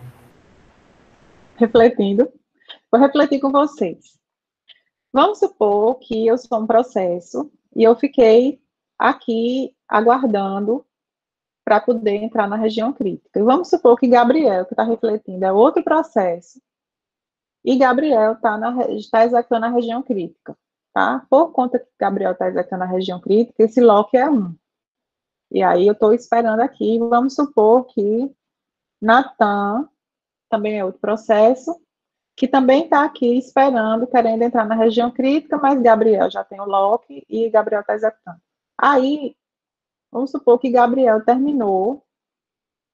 Refletindo. Vou refletir com vocês. Vamos supor que eu sou um processo e eu fiquei aqui aguardando para poder entrar na região crítica. E vamos supor que Gabriel, que está refletindo, é outro processo, e Gabriel está tá executando a região crítica, tá? Por conta que Gabriel está executando a região crítica, esse lock é um. E aí eu estou esperando aqui, vamos supor que Natan, também é outro processo, que também está aqui esperando, querendo entrar na região crítica, mas Gabriel já tem o lock e Gabriel está executando. Aí, vamos supor que Gabriel terminou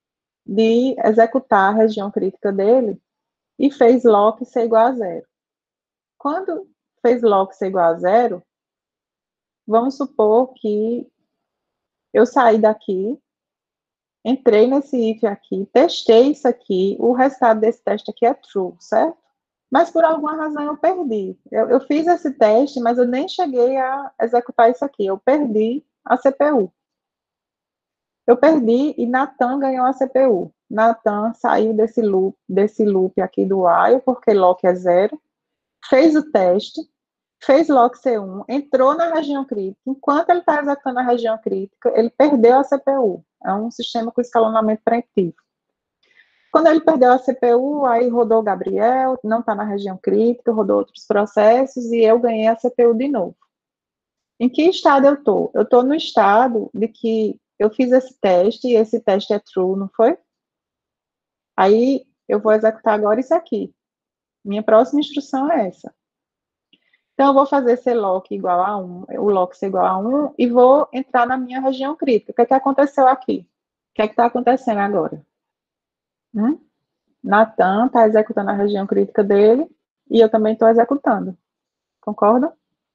de executar a região crítica dele e fez lock ser igual a zero. Quando fez lock ser igual a zero, vamos supor que eu saí daqui, entrei nesse if aqui, testei isso aqui, o resultado desse teste aqui é true, certo? Mas por alguma razão eu perdi. Eu, eu fiz esse teste, mas eu nem cheguei a executar isso aqui. Eu perdi a C P U. Eu perdi e Natan ganhou a C P U. Natan saiu desse loop, desse loop aqui do while, porque lock é zero, fez o teste, fez lock C um, entrou na região crítica. Enquanto ele está executando a região crítica, ele perdeu a C P U. É um sistema com escalonamento preemptivo. Quando ele perdeu a C P U, aí rodou o Gabriel, não está na região crítica, rodou outros processos e eu ganhei a C P U de novo. Em que estado eu estou? Eu estou no estado de que eu fiz esse teste e esse teste é true, não foi? Aí eu vou executar agora isso aqui. Minha próxima instrução é essa. Então, eu vou fazer esse lock igual a um, o lock ser igual a um, e vou entrar na minha região crítica. O que é que aconteceu aqui? O que é que está acontecendo agora? Hum? Natan está executando a região crítica dele, e eu também estou executando. Concorda?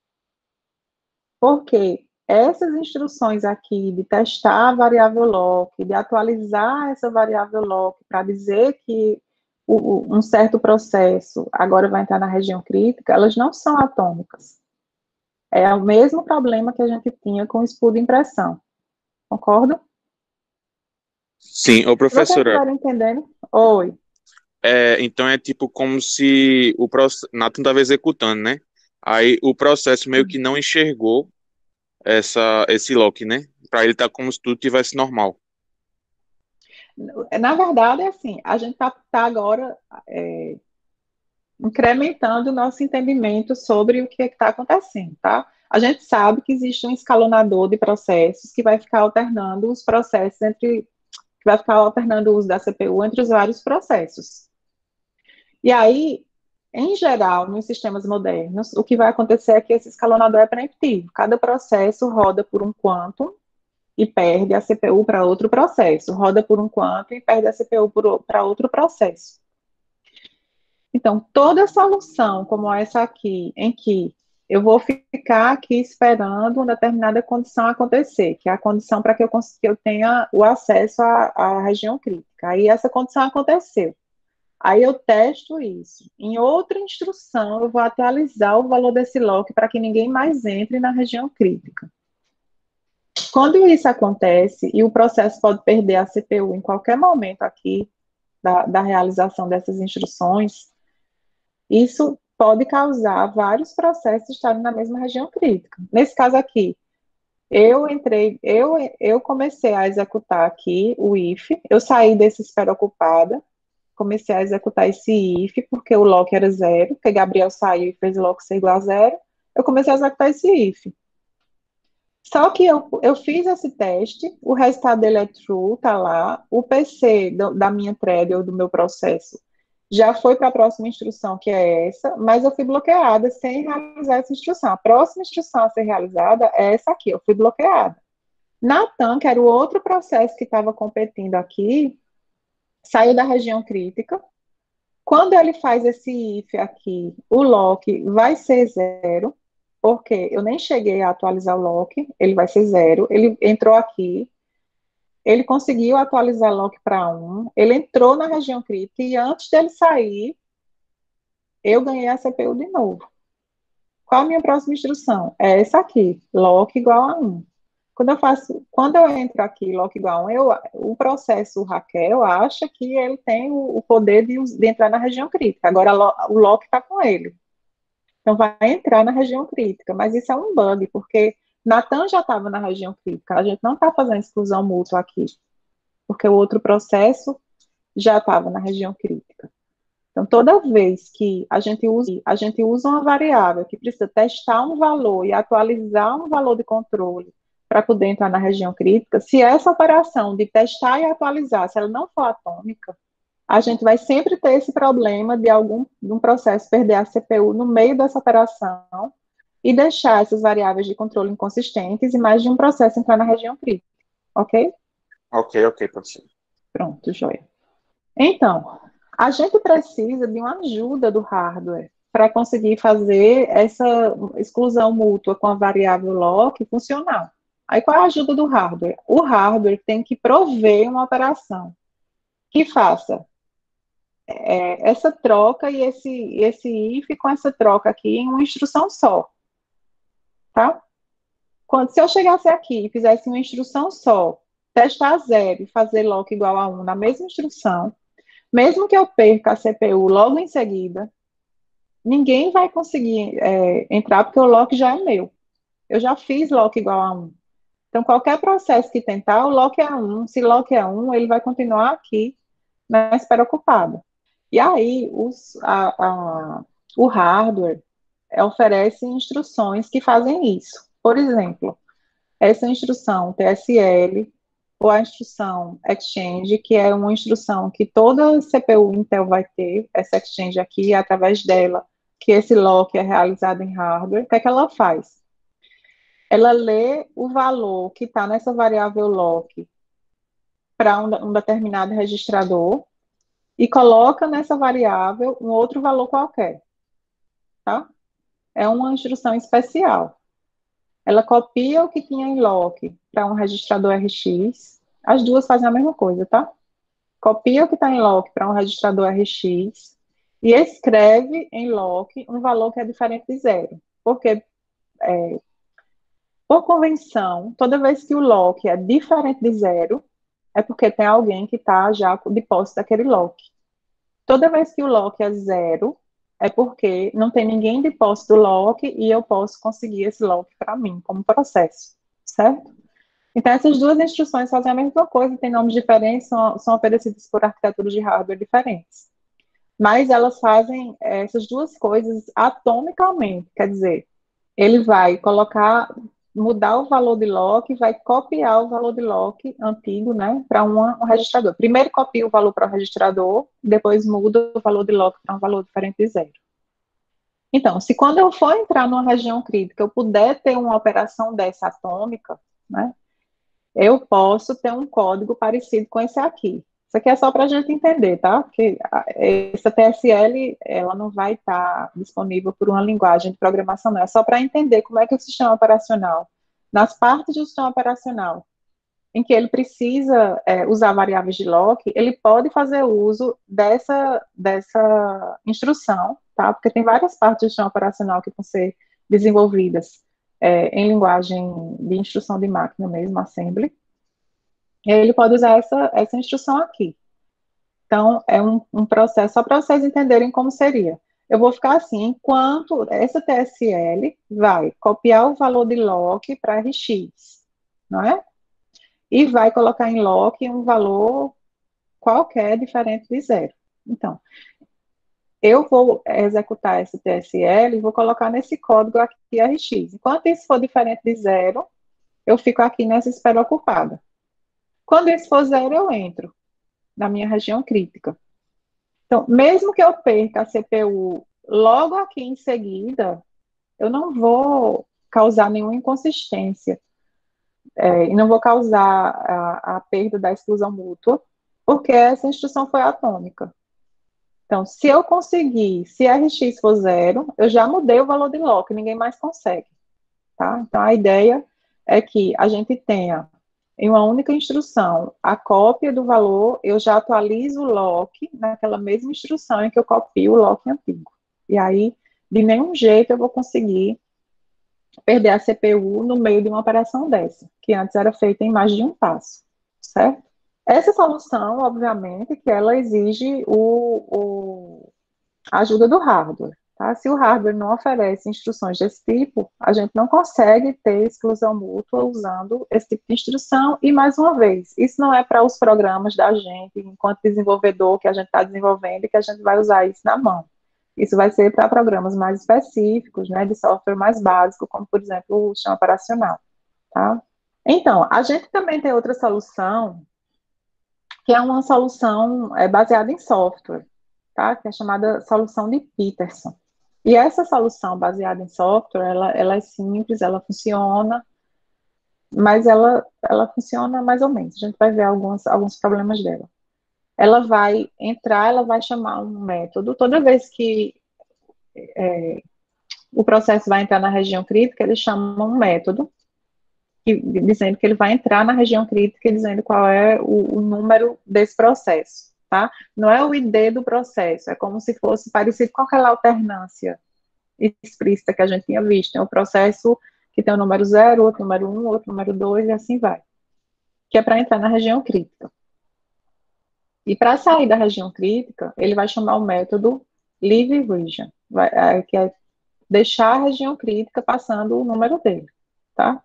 Porque essas instruções aqui de testar a variável lock, de atualizar essa variável lock para dizer que o, um certo processo agora vai entrar na região crítica, elas não são atômicas. É o mesmo problema que a gente tinha com o spool de impressão. Concorda? Sim, ô Se vocês professora, estiverem entendendo. Oi. é, então é tipo como se o processo, Nathan estava executando, né? Aí o processo meio que não enxergou essa, esse lock, né? Para ele estar como se tudo tivesse normal. Na verdade, é assim, a gente está tá agora é, incrementando o nosso entendimento sobre o que está acontecendo, tá? A gente sabe que existe um escalonador de processos que vai ficar alternando os processos entre, que vai ficar alternando o uso da C P U entre os vários processos. E aí, em geral, nos sistemas modernos, o que vai acontecer é que esse escalonador é preemptivo. Cada processo roda por um quantum e perde a C P U para outro processo. Roda por um quantum e perde a C P U para outro processo. Então, toda solução como essa aqui, em que eu vou ficar aqui esperando uma determinada condição acontecer, que é a condição para que eu, que eu tenha o acesso à, à região crítica. Aí essa condição aconteceu. Aí eu testo isso. Em outra instrução, eu vou atualizar o valor desse lock para que ninguém mais entre na região crítica. Quando isso acontece, e o processo pode perder a C P U em qualquer momento aqui da, da realização dessas instruções, isso pode causar vários processos estarem na mesma região crítica. Nesse caso aqui, eu entrei, eu, eu comecei a executar aqui o if, eu saí desse espera ocupada, comecei a executar esse if, porque o lock era zero, porque Gabriel saiu e fez o lock ser igual a zero, eu comecei a executar esse if. Só que eu, eu fiz esse teste, o resultado dele é true, tá lá, o P C do, da minha thread ou do meu processo já foi para a próxima instrução, que é essa, mas eu fui bloqueada sem realizar essa instrução. A próxima instrução a ser realizada é essa aqui, eu fui bloqueada. Natan, que era o outro processo que estava competindo aqui, saiu da região crítica. Quando ele faz esse if aqui, o lock vai ser zero, porque eu nem cheguei a atualizar o lock, ele vai ser zero, ele entrou aqui, ele conseguiu atualizar o lock para um, ele entrou na região crítica e antes dele sair, eu ganhei a C P U de novo. Qual a minha próxima instrução? É essa aqui, lock igual a um. Quando eu faço, quando eu entro aqui, lock igual a um, eu, o processo o Raquel acha que ele tem o, o poder de, de entrar na região crítica. Agora o lock está com ele. Então vai entrar na região crítica, mas isso é um bug, porque Natan já estava na região crítica, a gente não está fazendo exclusão mútua aqui, porque o outro processo já estava na região crítica. Então, toda vez que a gente usa, a gente usa uma variável que precisa testar um valor e atualizar um valor de controle para poder entrar na região crítica, se essa operação de testar e atualizar, se ela não for atômica, a gente vai sempre ter esse problema de algum de um processo perder a C P U no meio dessa operação e deixar essas variáveis de controle inconsistentes e mais de um processo entrar na região crítica, ok? Ok, ok, professor. Pronto, joia. Então, a gente precisa de uma ajuda do hardware para conseguir fazer essa exclusão mútua com a variável lock funcionar. Aí, qual é a ajuda do hardware? O hardware tem que prover uma operação que faça é, essa troca e esse, esse if com essa troca aqui em uma instrução só, tá? Quando, se eu chegasse aqui e fizesse uma instrução só, testar zero e fazer lock igual a um na mesma instrução, mesmo que eu perca a C P U logo em seguida, ninguém vai conseguir é, entrar porque o lock já é meu. Eu já fiz lock igual a um. Então, qualquer processo que tentar, o lock é um. Se lock é um, ele vai continuar aqui na espera ocupada. E aí, os, a, a, o hardware oferece instruções que fazem isso. Por exemplo, essa instrução T S L, ou a instrução Exchange, que é uma instrução que toda C P U Intel vai ter, essa Exchange aqui, através dela, que esse lock é realizado em hardware. O que é que ela faz? Ela lê o valor que está nessa variável lock para um, um determinado registrador e coloca nessa variável um outro valor qualquer, tá? É uma instrução especial. Ela copia o que tinha em lock para um registrador R X, as duas fazem a mesma coisa, tá? Copia o que está em lock para um registrador R X e escreve em lock um valor que é diferente de zero. Porque, é, por convenção, toda vez que o lock é diferente de zero, é porque tem alguém que está já de posse daquele lock. Toda vez que o lock é zero, é porque não tem ninguém de posse do lock e eu posso conseguir esse lock para mim, como processo, certo? Então, essas duas instruções fazem a mesma coisa, têm nomes diferentes, são, são oferecidas por arquiteturas de hardware diferentes. Mas elas fazem essas duas coisas atomicamente, quer dizer, ele vai colocar, mudar o valor de lock, vai copiar o valor de lock antigo, né, para um registrador. Primeiro copia o valor para o registrador, depois muda o valor de lock para um valor diferente de zero. Então, se quando eu for entrar numa região crítica, eu puder ter uma operação dessa atômica, né, eu posso ter um código parecido com esse aqui. Isso aqui é só para a gente entender, tá? Porque essa T S L, ela não vai estar disponível por uma linguagem de programação, não. É só para entender como é que o sistema operacional, nas partes do sistema operacional, em que ele precisa é, usar variáveis de lock, ele pode fazer uso dessa, dessa instrução, tá? Porque tem várias partes do sistema operacional que vão ser desenvolvidas É, em linguagem de instrução de máquina mesmo, assembly, e aí ele pode usar essa, essa instrução aqui. Então, é um, um processo, só para vocês entenderem como seria. Eu vou ficar assim, enquanto essa T S L vai copiar o valor de lock para R X, não é? E vai colocar em lock um valor qualquer diferente de zero. Então, eu vou executar essa T S L e vou colocar nesse código aqui R X. Enquanto isso for diferente de zero, eu fico aqui nessa espera ocupada. Quando isso for zero, eu entro na minha região crítica. Então, mesmo que eu perca a C P U logo aqui em seguida, eu não vou causar nenhuma inconsistência. É, e não vou causar a, a perda da exclusão mútua, porque essa instrução foi atômica. Então, se eu conseguir, se R X for zero, eu já mudei o valor de lock, ninguém mais consegue, tá? Então, a ideia é que a gente tenha, em uma única instrução, a cópia do valor, eu já atualizo o lock naquela mesma instrução em que eu copio o lock antigo. E aí, de nenhum jeito eu vou conseguir perder a C P U no meio de uma operação dessa, que antes era feita em mais de um passo, certo? Essa solução, obviamente, que ela exige o, o, a ajuda do hardware. Tá? Se o hardware não oferece instruções desse tipo, a gente não consegue ter exclusão mútua usando esse tipo de instrução. E, mais uma vez, isso não é para os programas da gente, enquanto desenvolvedor, que a gente está desenvolvendo e que a gente vai usar isso na mão. Isso vai ser para programas mais específicos, né, de software mais básico, como, por exemplo, o sistema operacional. Tá? Então, a gente também tem outra solução, que é uma solução é, baseada em software, tá? Que é chamada solução de Peterson. E essa solução baseada em software, ela, ela é simples, ela funciona, mas ela, ela funciona mais ou menos. A gente vai ver alguns, alguns problemas dela. ela vai entrar, ela vai chamar um método. Toda vez que é, o processo vai entrar na região crítica, ele chama um método, que, dizendo que ele vai entrar na região crítica e dizendo qual é o, o número desse processo, tá? Não é o I D do processo, é como se fosse parecido com aquela alternância explícita que a gente tinha visto. Tem o processo que tem o número zero, outro número um, outro número dois, e assim vai. Que é para entrar na região crítica. E para sair da região crítica, ele vai chamar o método leave region, vai, é, que é deixar a região crítica passando o número dele, tá?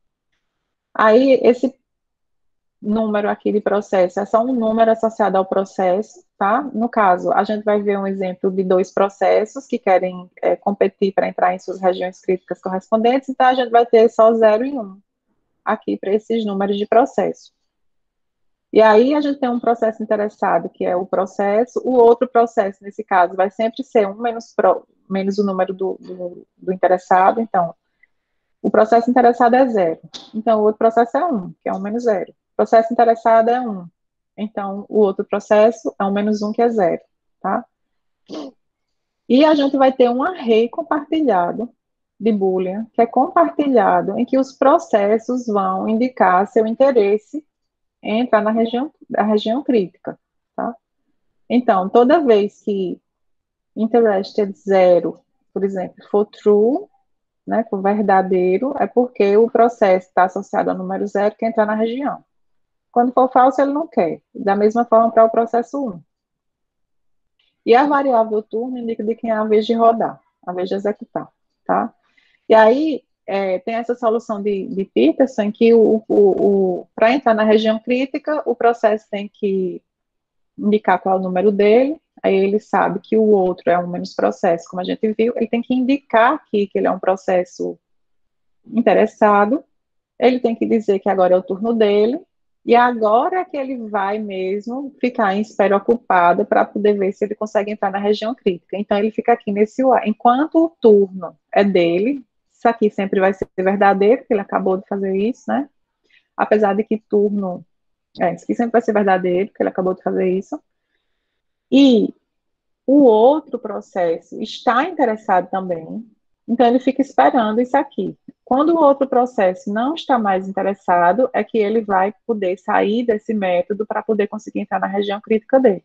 Aí, esse número aqui de processo é só um número associado ao processo, tá? No caso, a gente vai ver um exemplo de dois processos que querem é, competir para entrar em suas regiões críticas correspondentes, então a gente vai ter só zero e um aqui para esses números de processo. E aí a gente tem um processo interessado, que é o processo, o outro processo, nesse caso, vai sempre ser um menos, pro, menos o número do, do, do interessado, então, o processo interessado é zero, então o outro processo é um, que é um menos zero. O processo interessado é um, então o outro processo é um menos um, que é zero, tá? E a gente vai ter um array compartilhado de Boolean, que é compartilhado, em que os processos vão indicar seu interesse em entrar na região, na região crítica, tá? Então, toda vez que interested zero, por exemplo, for true, né, for verdadeiro, é porque o processo está associado ao número zero que entrar na região. Quando for falso, ele não quer. Da mesma forma para o processo um. E a variável turno indica de quem é a vez de rodar, a vez de executar, tá? E aí, é, tem essa solução de, de Peterson, em que o, o, o, para entrar na região crítica, o processo tem que indicar qual é o número dele, aí ele sabe que o outro é um menos processo, como a gente viu, ele tem que indicar aqui que ele é um processo interessado, ele tem que dizer que agora é o turno dele, e agora é que ele vai mesmo ficar em espera ocupada para poder ver se ele consegue entrar na região crítica. Então, ele fica aqui nesse U A. Enquanto o turno é dele, isso aqui sempre vai ser verdadeiro, porque ele acabou de fazer isso, né? Apesar de que turno, é, isso aqui sempre vai ser verdadeiro, porque ele acabou de fazer isso. E o outro processo está interessado também, então ele fica esperando isso aqui. Quando o outro processo não está mais interessado, é que ele vai poder sair desse método para poder conseguir entrar na região crítica dele.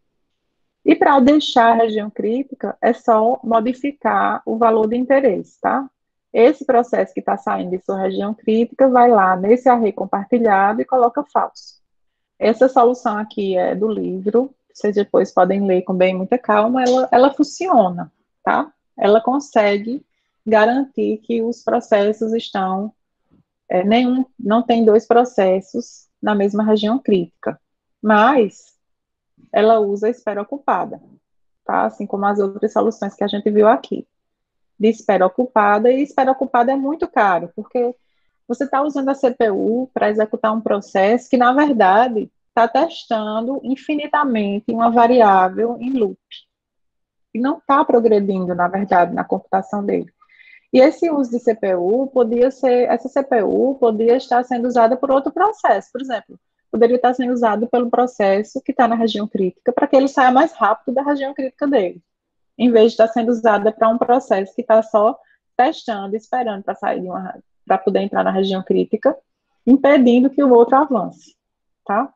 E para deixar a região crítica, é só modificar o valor de interesse, tá? Esse processo que está saindo de sua região crítica vai lá nesse array compartilhado e coloca falso. Essa solução aqui é do livro, vocês depois podem ler com bem muita calma, ela, ela funciona, tá? Ela consegue garantir que os processos estão, é, nenhum, não tem dois processos na mesma região crítica, mas ela usa a espera ocupada, tá? Assim como as outras soluções que a gente viu aqui, de espera ocupada, e espera ocupada é muito caro, porque você está usando a C P U para executar um processo que, na verdade, está testando infinitamente uma variável em loop, e não está progredindo, na verdade, na computação dele. E esse uso de C P U podia ser, essa C P U podia estar sendo usada por outro processo, por exemplo, poderia estar sendo usado pelo processo que está na região crítica, para que ele saia mais rápido da região crítica dele, em vez de estar sendo usada para um processo que está só testando, esperando para sair de uma, para poder entrar na região crítica, impedindo que o outro avance, tá?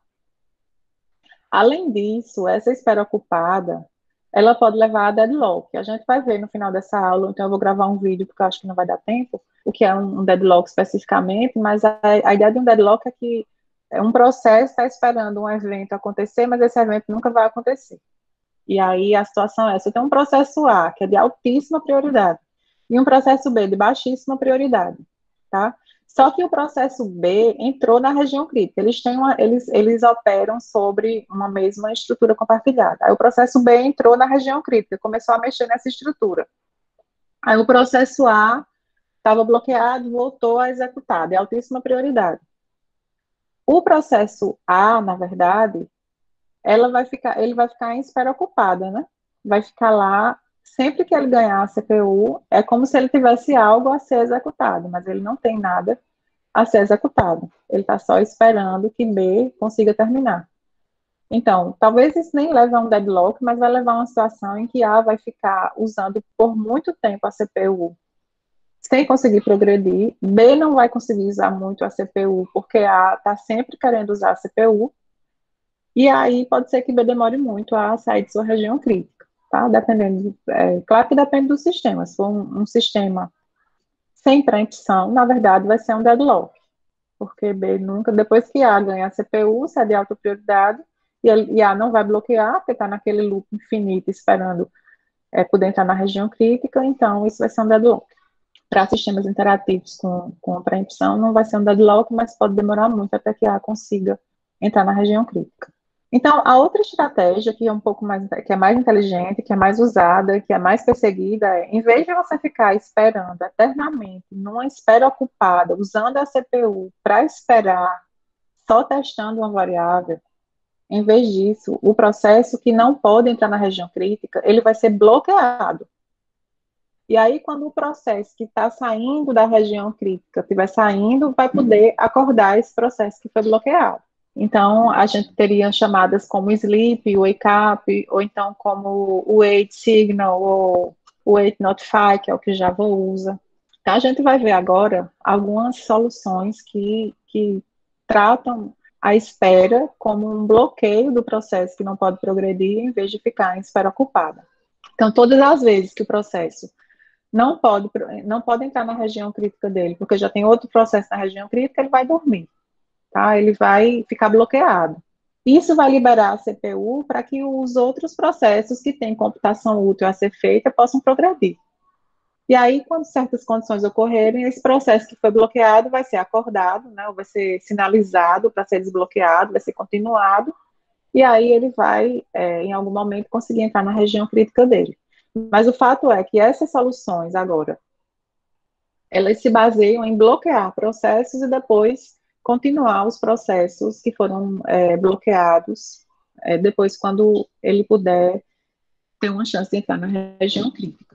Além disso, essa espera ocupada, ela pode levar a deadlock. A gente vai ver no final dessa aula, então eu vou gravar um vídeo, porque eu acho que não vai dar tempo, o que é um deadlock especificamente, mas a, a ideia de um deadlock é que é um processo está esperando um evento acontecer, mas esse evento nunca vai acontecer. E aí a situação é, você tem um processo A, que é de altíssima prioridade, e um processo B, de baixíssima prioridade, tá? Só que o processo B entrou na região crítica, eles, têm uma, eles, eles operam sobre uma mesma estrutura compartilhada. Aí o processo B entrou na região crítica, começou a mexer nessa estrutura. Aí o processo A estava bloqueado, voltou a executar, de altíssima prioridade. O processo A, na verdade, ela vai ficar, ele vai ficar em espera ocupada, né? Vai ficar lá, sempre que ele ganhar a C P U, é como se ele tivesse algo a ser executado, mas ele não tem nada a ser executado. Ele está só esperando que B consiga terminar. Então, talvez isso nem leve a um deadlock, mas vai levar a uma situação em que A vai ficar usando por muito tempo a C P U sem conseguir progredir, B não vai conseguir usar muito a C P U, porque A está sempre querendo usar a C P U, e aí pode ser que B demore muito a sair de sua região crítica, tá? Dependendo, é, claro que depende do sistema. Se for um, um sistema sem preempção, na verdade vai ser um deadlock, porque B nunca, depois que A ganha a C P U, se é de alta prioridade, e, ele, e A não vai bloquear, porque está naquele loop infinito esperando é, poder entrar na região crítica, então isso vai ser um deadlock. Para sistemas interativos com, com preempção, não vai ser um deadlock, mas pode demorar muito até que A consiga entrar na região crítica. Então, a outra estratégia, que é um pouco mais, que é mais inteligente, que é mais usada, que é mais perseguida, é, em vez de você ficar esperando eternamente, numa espera ocupada, usando a C P U para esperar, só testando uma variável, em vez disso, o processo que não pode entrar na região crítica, ele vai ser bloqueado. E aí, quando o processo que está saindo da região crítica estiver saindo, vai poder acordar esse processo que foi bloqueado. Então, a gente teria chamadas como sleep, wake up, ou então como o wait signal, ou o wait notify, que é o que Java usa. Então, a gente vai ver agora algumas soluções que, que tratam a espera como um bloqueio do processo que não pode progredir, em vez de ficar em espera ocupada. Então, todas as vezes que o processo não pode, não pode entrar na região crítica dele, porque já tem outro processo na região crítica, ele vai dormir, tá? Ele vai ficar bloqueado. Isso vai liberar a C P U para que os outros processos que têm computação útil a ser feita possam progredir. E aí, quando certas condições ocorrerem, esse processo que foi bloqueado vai ser acordado, né, ou vai ser sinalizado para ser desbloqueado, vai ser continuado, e aí ele vai, é, em algum momento, conseguir entrar na região crítica dele. Mas o fato é que essas soluções, agora, elas se baseiam em bloquear processos e depois continuar os processos que foram é, bloqueados, é, depois quando ele puder ter uma chance de entrar na região crítica.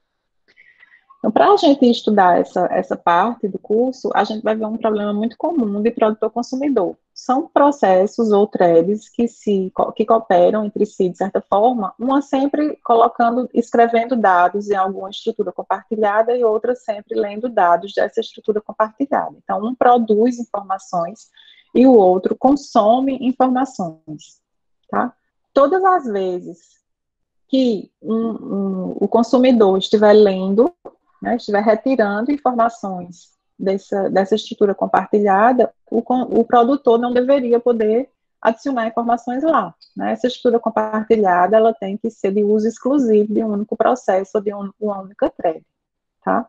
Então, para a gente estudar essa, essa parte do curso, a gente vai ver um problema muito comum de produtor-consumidor. São processos ou threads que, se, que cooperam entre si, de certa forma, uma sempre colocando, escrevendo dados em alguma estrutura compartilhada e outra sempre lendo dados dessa estrutura compartilhada. Então, um produz informações e o outro consome informações, tá? Todas as vezes que um, um, o consumidor estiver lendo, né, estiver retirando informações dessa, dessa estrutura compartilhada, o, o produtor não deveria poder adicionar informações lá, né? Essa estrutura compartilhada, ela tem que ser de uso exclusivo de um único processo ou de um, uma única thread, tá?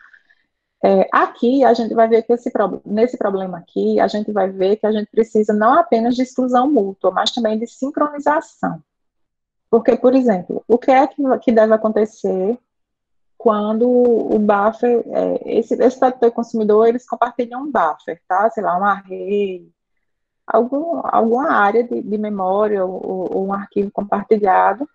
É, aqui, a gente vai ver que esse, nesse problema aqui, a gente vai ver que a gente precisa não apenas de exclusão mútua, mas também de sincronização. Porque, por exemplo, o que é que, que deve acontecer quando o buffer, é, esse, esse produtor e consumidor, eles compartilham um buffer, tá? Sei lá, um array, algum, alguma área de, de memória ou, ou um arquivo compartilhado,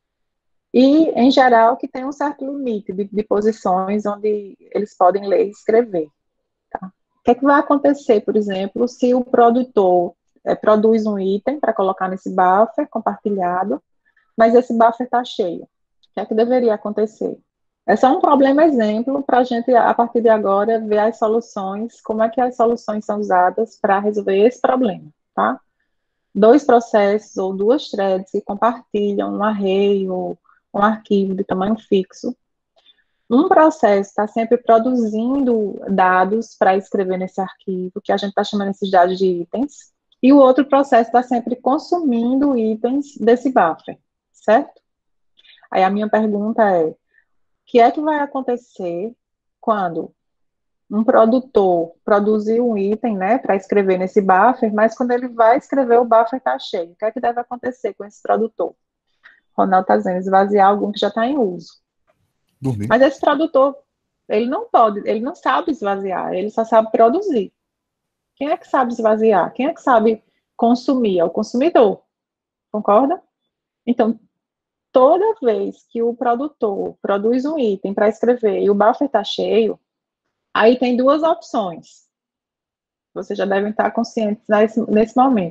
e, em geral, que tem um certo limite de, de posições onde eles podem ler e escrever, tá? O que é que vai acontecer, por exemplo, se o produtor é, produz um item para colocar nesse buffer compartilhado, mas esse buffer está cheio? O que é que deveria acontecer? É só um problema exemplo para a gente, a partir de agora, ver as soluções, como é que as soluções são usadas para resolver esse problema, tá? Dois processos ou duas threads que compartilham um array ou um arquivo de tamanho fixo. Um processo está sempre produzindo dados para escrever nesse arquivo, que a gente está chamando esses dados de itens, e o outro processo está sempre consumindo itens desse buffer, certo? Aí a minha pergunta é, o que é que vai acontecer quando um produtor produzir um item, né, para escrever nesse buffer, mas quando ele vai escrever, o buffer está cheio? O que é que deve acontecer com esse produtor? Ronaldo está dizendo, esvaziar algum que já está em uso. Dormir. Mas esse produtor, ele não pode, ele não sabe esvaziar, ele só sabe produzir. Quem é que sabe esvaziar? Quem é que sabe consumir? É o consumidor. Concorda? Então, toda vez que o produtor produz um item para escrever e o buffer está cheio, aí tem duas opções. Vocês já devem estar conscientes nesse, nesse momento.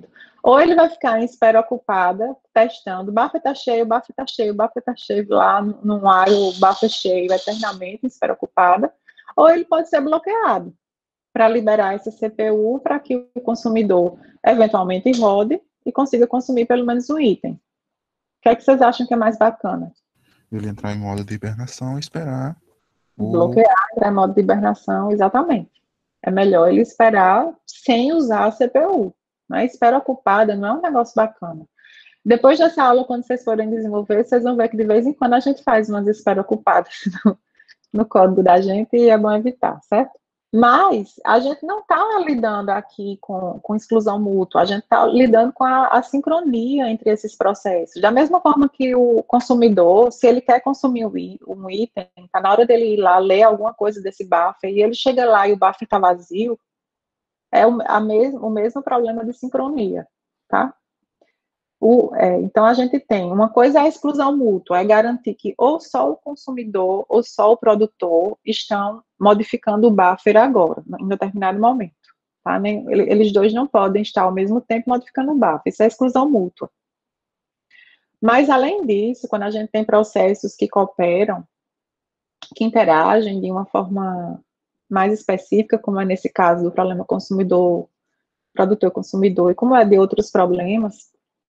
Ou ele vai ficar em espera ocupada, testando, o buffer está cheio, o buffer está cheio, o buffer está cheio, lá no ar o buffer cheio eternamente em espera ocupada, ou ele pode ser bloqueado para liberar essa C P U para que o consumidor eventualmente rode e consiga consumir pelo menos um item. O que é que vocês acham que é mais bacana? Ele entrar em modo de hibernação e esperar o... Bloquear, entrar em modo de hibernação, exatamente. É melhor ele esperar sem usar a C P U. Né? Espera ocupada não é um negócio bacana. Depois dessa aula, quando vocês forem desenvolver, vocês vão ver que de vez em quando a gente faz umas espera ocupadas no, no código da gente e é bom evitar, certo? Mas a gente não está lidando aqui com, com exclusão mútua, a gente está lidando com a, a sincronia entre esses processos. Da mesma forma que o consumidor, se ele quer consumir um item, está na hora dele ir lá ler alguma coisa desse buffer, e ele chega lá e o buffer está vazio, é o, a mes, o mesmo problema de sincronia, tá? O, é, então, a gente tem, uma coisa é a exclusão mútua, é garantir que ou só o consumidor ou só o produtor estão modificando o buffer agora, em determinado momento. Tá? Nem, eles dois não podem estar ao mesmo tempo modificando o buffer, isso é exclusão mútua. Mas, além disso, quando a gente tem processos que cooperam, que interagem de uma forma mais específica, como é nesse caso do problema consumidor, produtor-consumidor, e como é de outros problemas,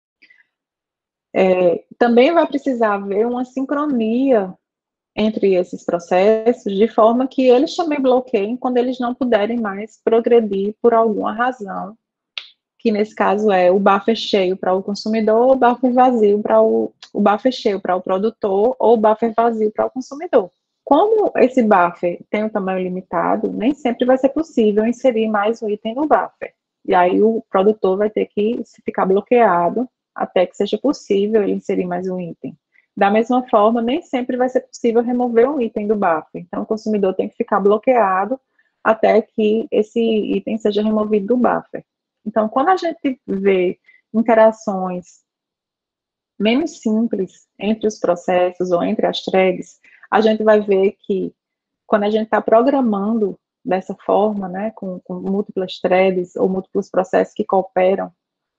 É, também vai precisar haver uma sincronia entre esses processos, de forma que eles também bloqueiem quando eles não puderem mais progredir por alguma razão, que nesse caso é o buffer cheio para o consumidor, o buffer vazio para o, o buffer cheio para o produtor, ou o buffer vazio para o consumidor. Como esse buffer tem um tamanho limitado, nem sempre vai ser possível inserir mais um item no buffer. E aí o produtor vai ter que ficar bloqueado até que seja possível ele inserir mais um item. Da mesma forma, nem sempre vai ser possível remover um item do buffer. Então, o consumidor tem que ficar bloqueado até que esse item seja removido do buffer. Então, quando a gente vê interações menos simples entre os processos ou entre as threads, a gente vai ver que quando a gente está programando dessa forma, né, com, com múltiplas threads ou múltiplos processos que cooperam,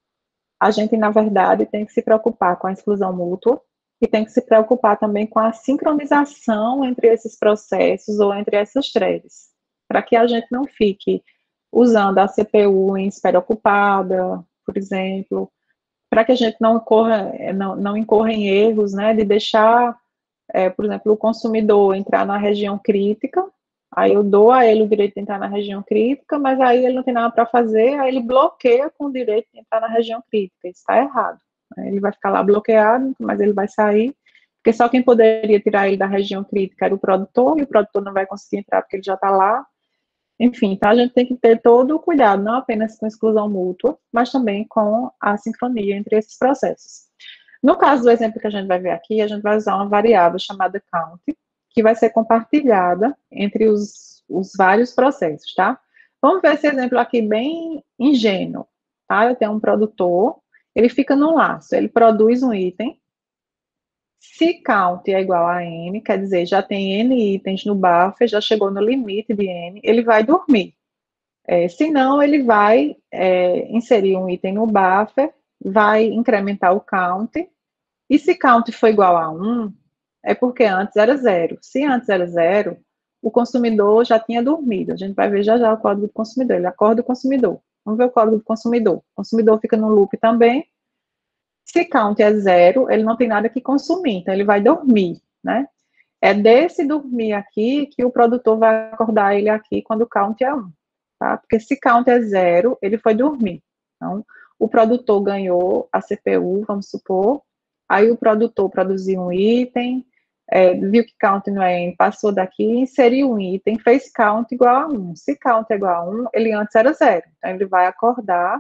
a gente, na verdade, tem que se preocupar com a exclusão mútua e tem que se preocupar também com a sincronização entre esses processos ou entre essas threads, para que a gente não fique usando a C P U em espera ocupada, por exemplo, para que a gente não incorra, não, não incorra em erros, né, de deixar, é, por exemplo, o consumidor entrar na região crítica. Aí eu dou a ele o direito de entrar na região crítica, mas aí ele não tem nada para fazer, aí ele bloqueia com o direito de entrar na região crítica. Isso está errado. Ele vai ficar lá bloqueado, mas ele vai sair, porque só quem poderia tirar ele da região crítica era o produtor, e o produtor não vai conseguir entrar porque ele já está lá. Enfim, então a gente tem que ter todo o cuidado, não apenas com exclusão mútua, mas também com a sincronia entre esses processos. No caso do exemplo que a gente vai ver aqui, a gente vai usar uma variável chamada count, que vai ser compartilhada entre os, os vários processos, tá? Vamos ver esse exemplo aqui bem ingênuo, tá? Eu tenho um produtor, ele fica num laço, ele produz um item, se count é igual a n, quer dizer, já tem n itens no buffer, já chegou no limite de n, ele vai dormir. É, se não, ele vai é, inserir um item no buffer, vai incrementar o count, e se count for igual a um, é porque antes era zero. Se antes era zero, o consumidor já tinha dormido. A gente vai ver já já o código do consumidor. Ele acorda o consumidor. Vamos ver o código do consumidor. O consumidor fica no loop também. Se count é zero, ele não tem nada que consumir, então ele vai dormir, né? É desse dormir aqui que o produtor vai acordar ele aqui quando o count é um, tá? Porque se count é zero, ele foi dormir. Então, o produtor ganhou a C P U, vamos supor, aí o produtor produziu um item, é, viu que count não é n, passou daqui, inseriu um item, fez count igual a um. Se count é igual a um, ele antes era zero. Então, ele vai acordar,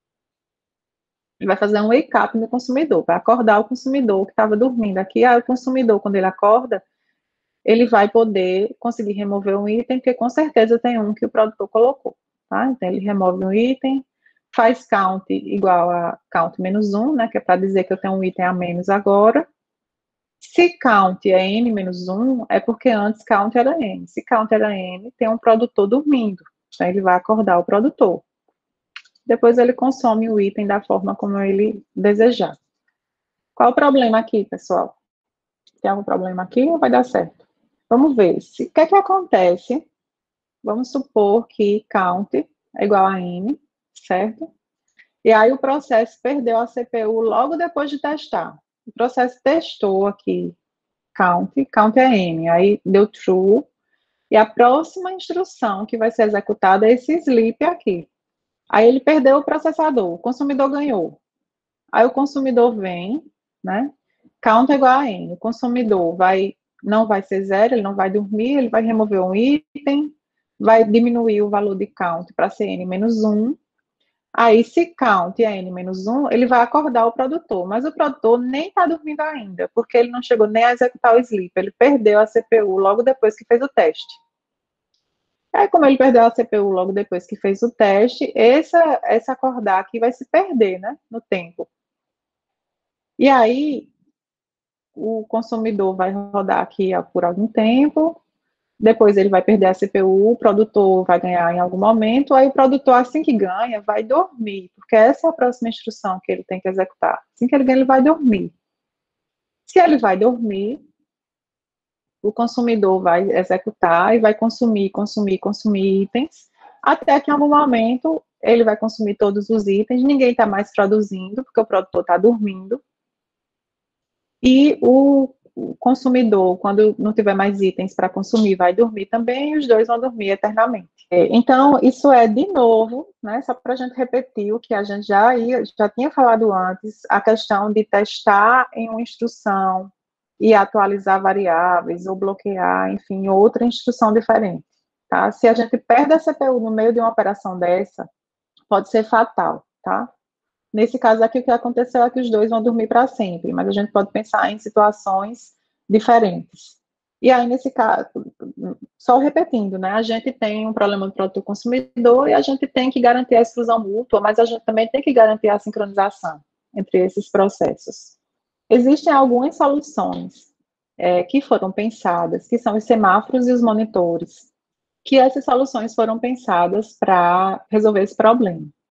ele vai fazer um wake up no consumidor, vai acordar o consumidor que estava dormindo aqui. Aí o consumidor, quando ele acorda, ele vai poder conseguir remover um item, porque com certeza tem um que o produtor colocou, tá? Então, ele remove um item, faz count igual a count menos um, né, que é para dizer que eu tenho um item a menos agora. Se count é n menos um, é porque antes count era n. Se count era n, tem um produtor dormindo. Então, ele vai acordar o produtor. depois ele consome o item da forma como ele desejar. Qual o problema aqui, pessoal? Tem algum problema aqui ou vai dar certo? Vamos ver. Se, o que é que acontece? Vamos supor que count é igual a n, certo? E aí o processo perdeu a C P U logo depois de testar. O processo testou aqui count, count é n, aí deu true, e a próxima instrução que vai ser executada é esse sleep aqui. Aí ele perdeu o processador, o consumidor ganhou. Aí o consumidor vem, né? Count é igual a n. O consumidor vai, não vai ser zero, ele não vai dormir, ele vai remover um item, vai diminuir o valor de count para ser n menos um. Aí, se count é n menos um, ele vai acordar o produtor, mas o produtor nem está dormindo ainda, porque ele não chegou nem a executar o sleep, ele perdeu a C P U logo depois que fez o teste. Aí, como ele perdeu a C P U logo depois que fez o teste, esse, esse acordar aqui vai se perder, né, no tempo. E aí, o consumidor vai rodar aqui por algum tempo, depois ele vai perder a C P U, o produtor vai ganhar em algum momento, aí o produtor, assim que ganha, vai dormir, porque essa é a próxima instrução que ele tem que executar. Assim que ele ganha, ele vai dormir. Se ele vai dormir, o consumidor vai executar e vai consumir, consumir, consumir itens, até que em algum momento ele vai consumir todos os itens, ninguém está mais produzindo, porque o produtor está dormindo, e o o consumidor, quando não tiver mais itens para consumir, vai dormir também, e os dois vão dormir eternamente. Então, isso é, de novo, né, só para a gente repetir o que a gente já, ia, já tinha falado antes, a questão de testar em uma instrução e atualizar variáveis, ou bloquear, enfim, outra instrução diferente. Tá? Se a gente perde a C P U no meio de uma operação dessa, pode ser fatal, tá? Nesse caso aqui, o que aconteceu é que os dois vão dormir para sempre, mas a gente pode pensar em situações diferentes. E aí, nesse caso, só repetindo, né, a gente tem um problema do produto consumidor e a gente tem que garantir a exclusão mútua, mas a gente também tem que garantir a sincronização entre esses processos. Existem algumas soluções é, que foram pensadas, que são os semáforos e os monitores, que essas soluções foram pensadas para resolver esse problema.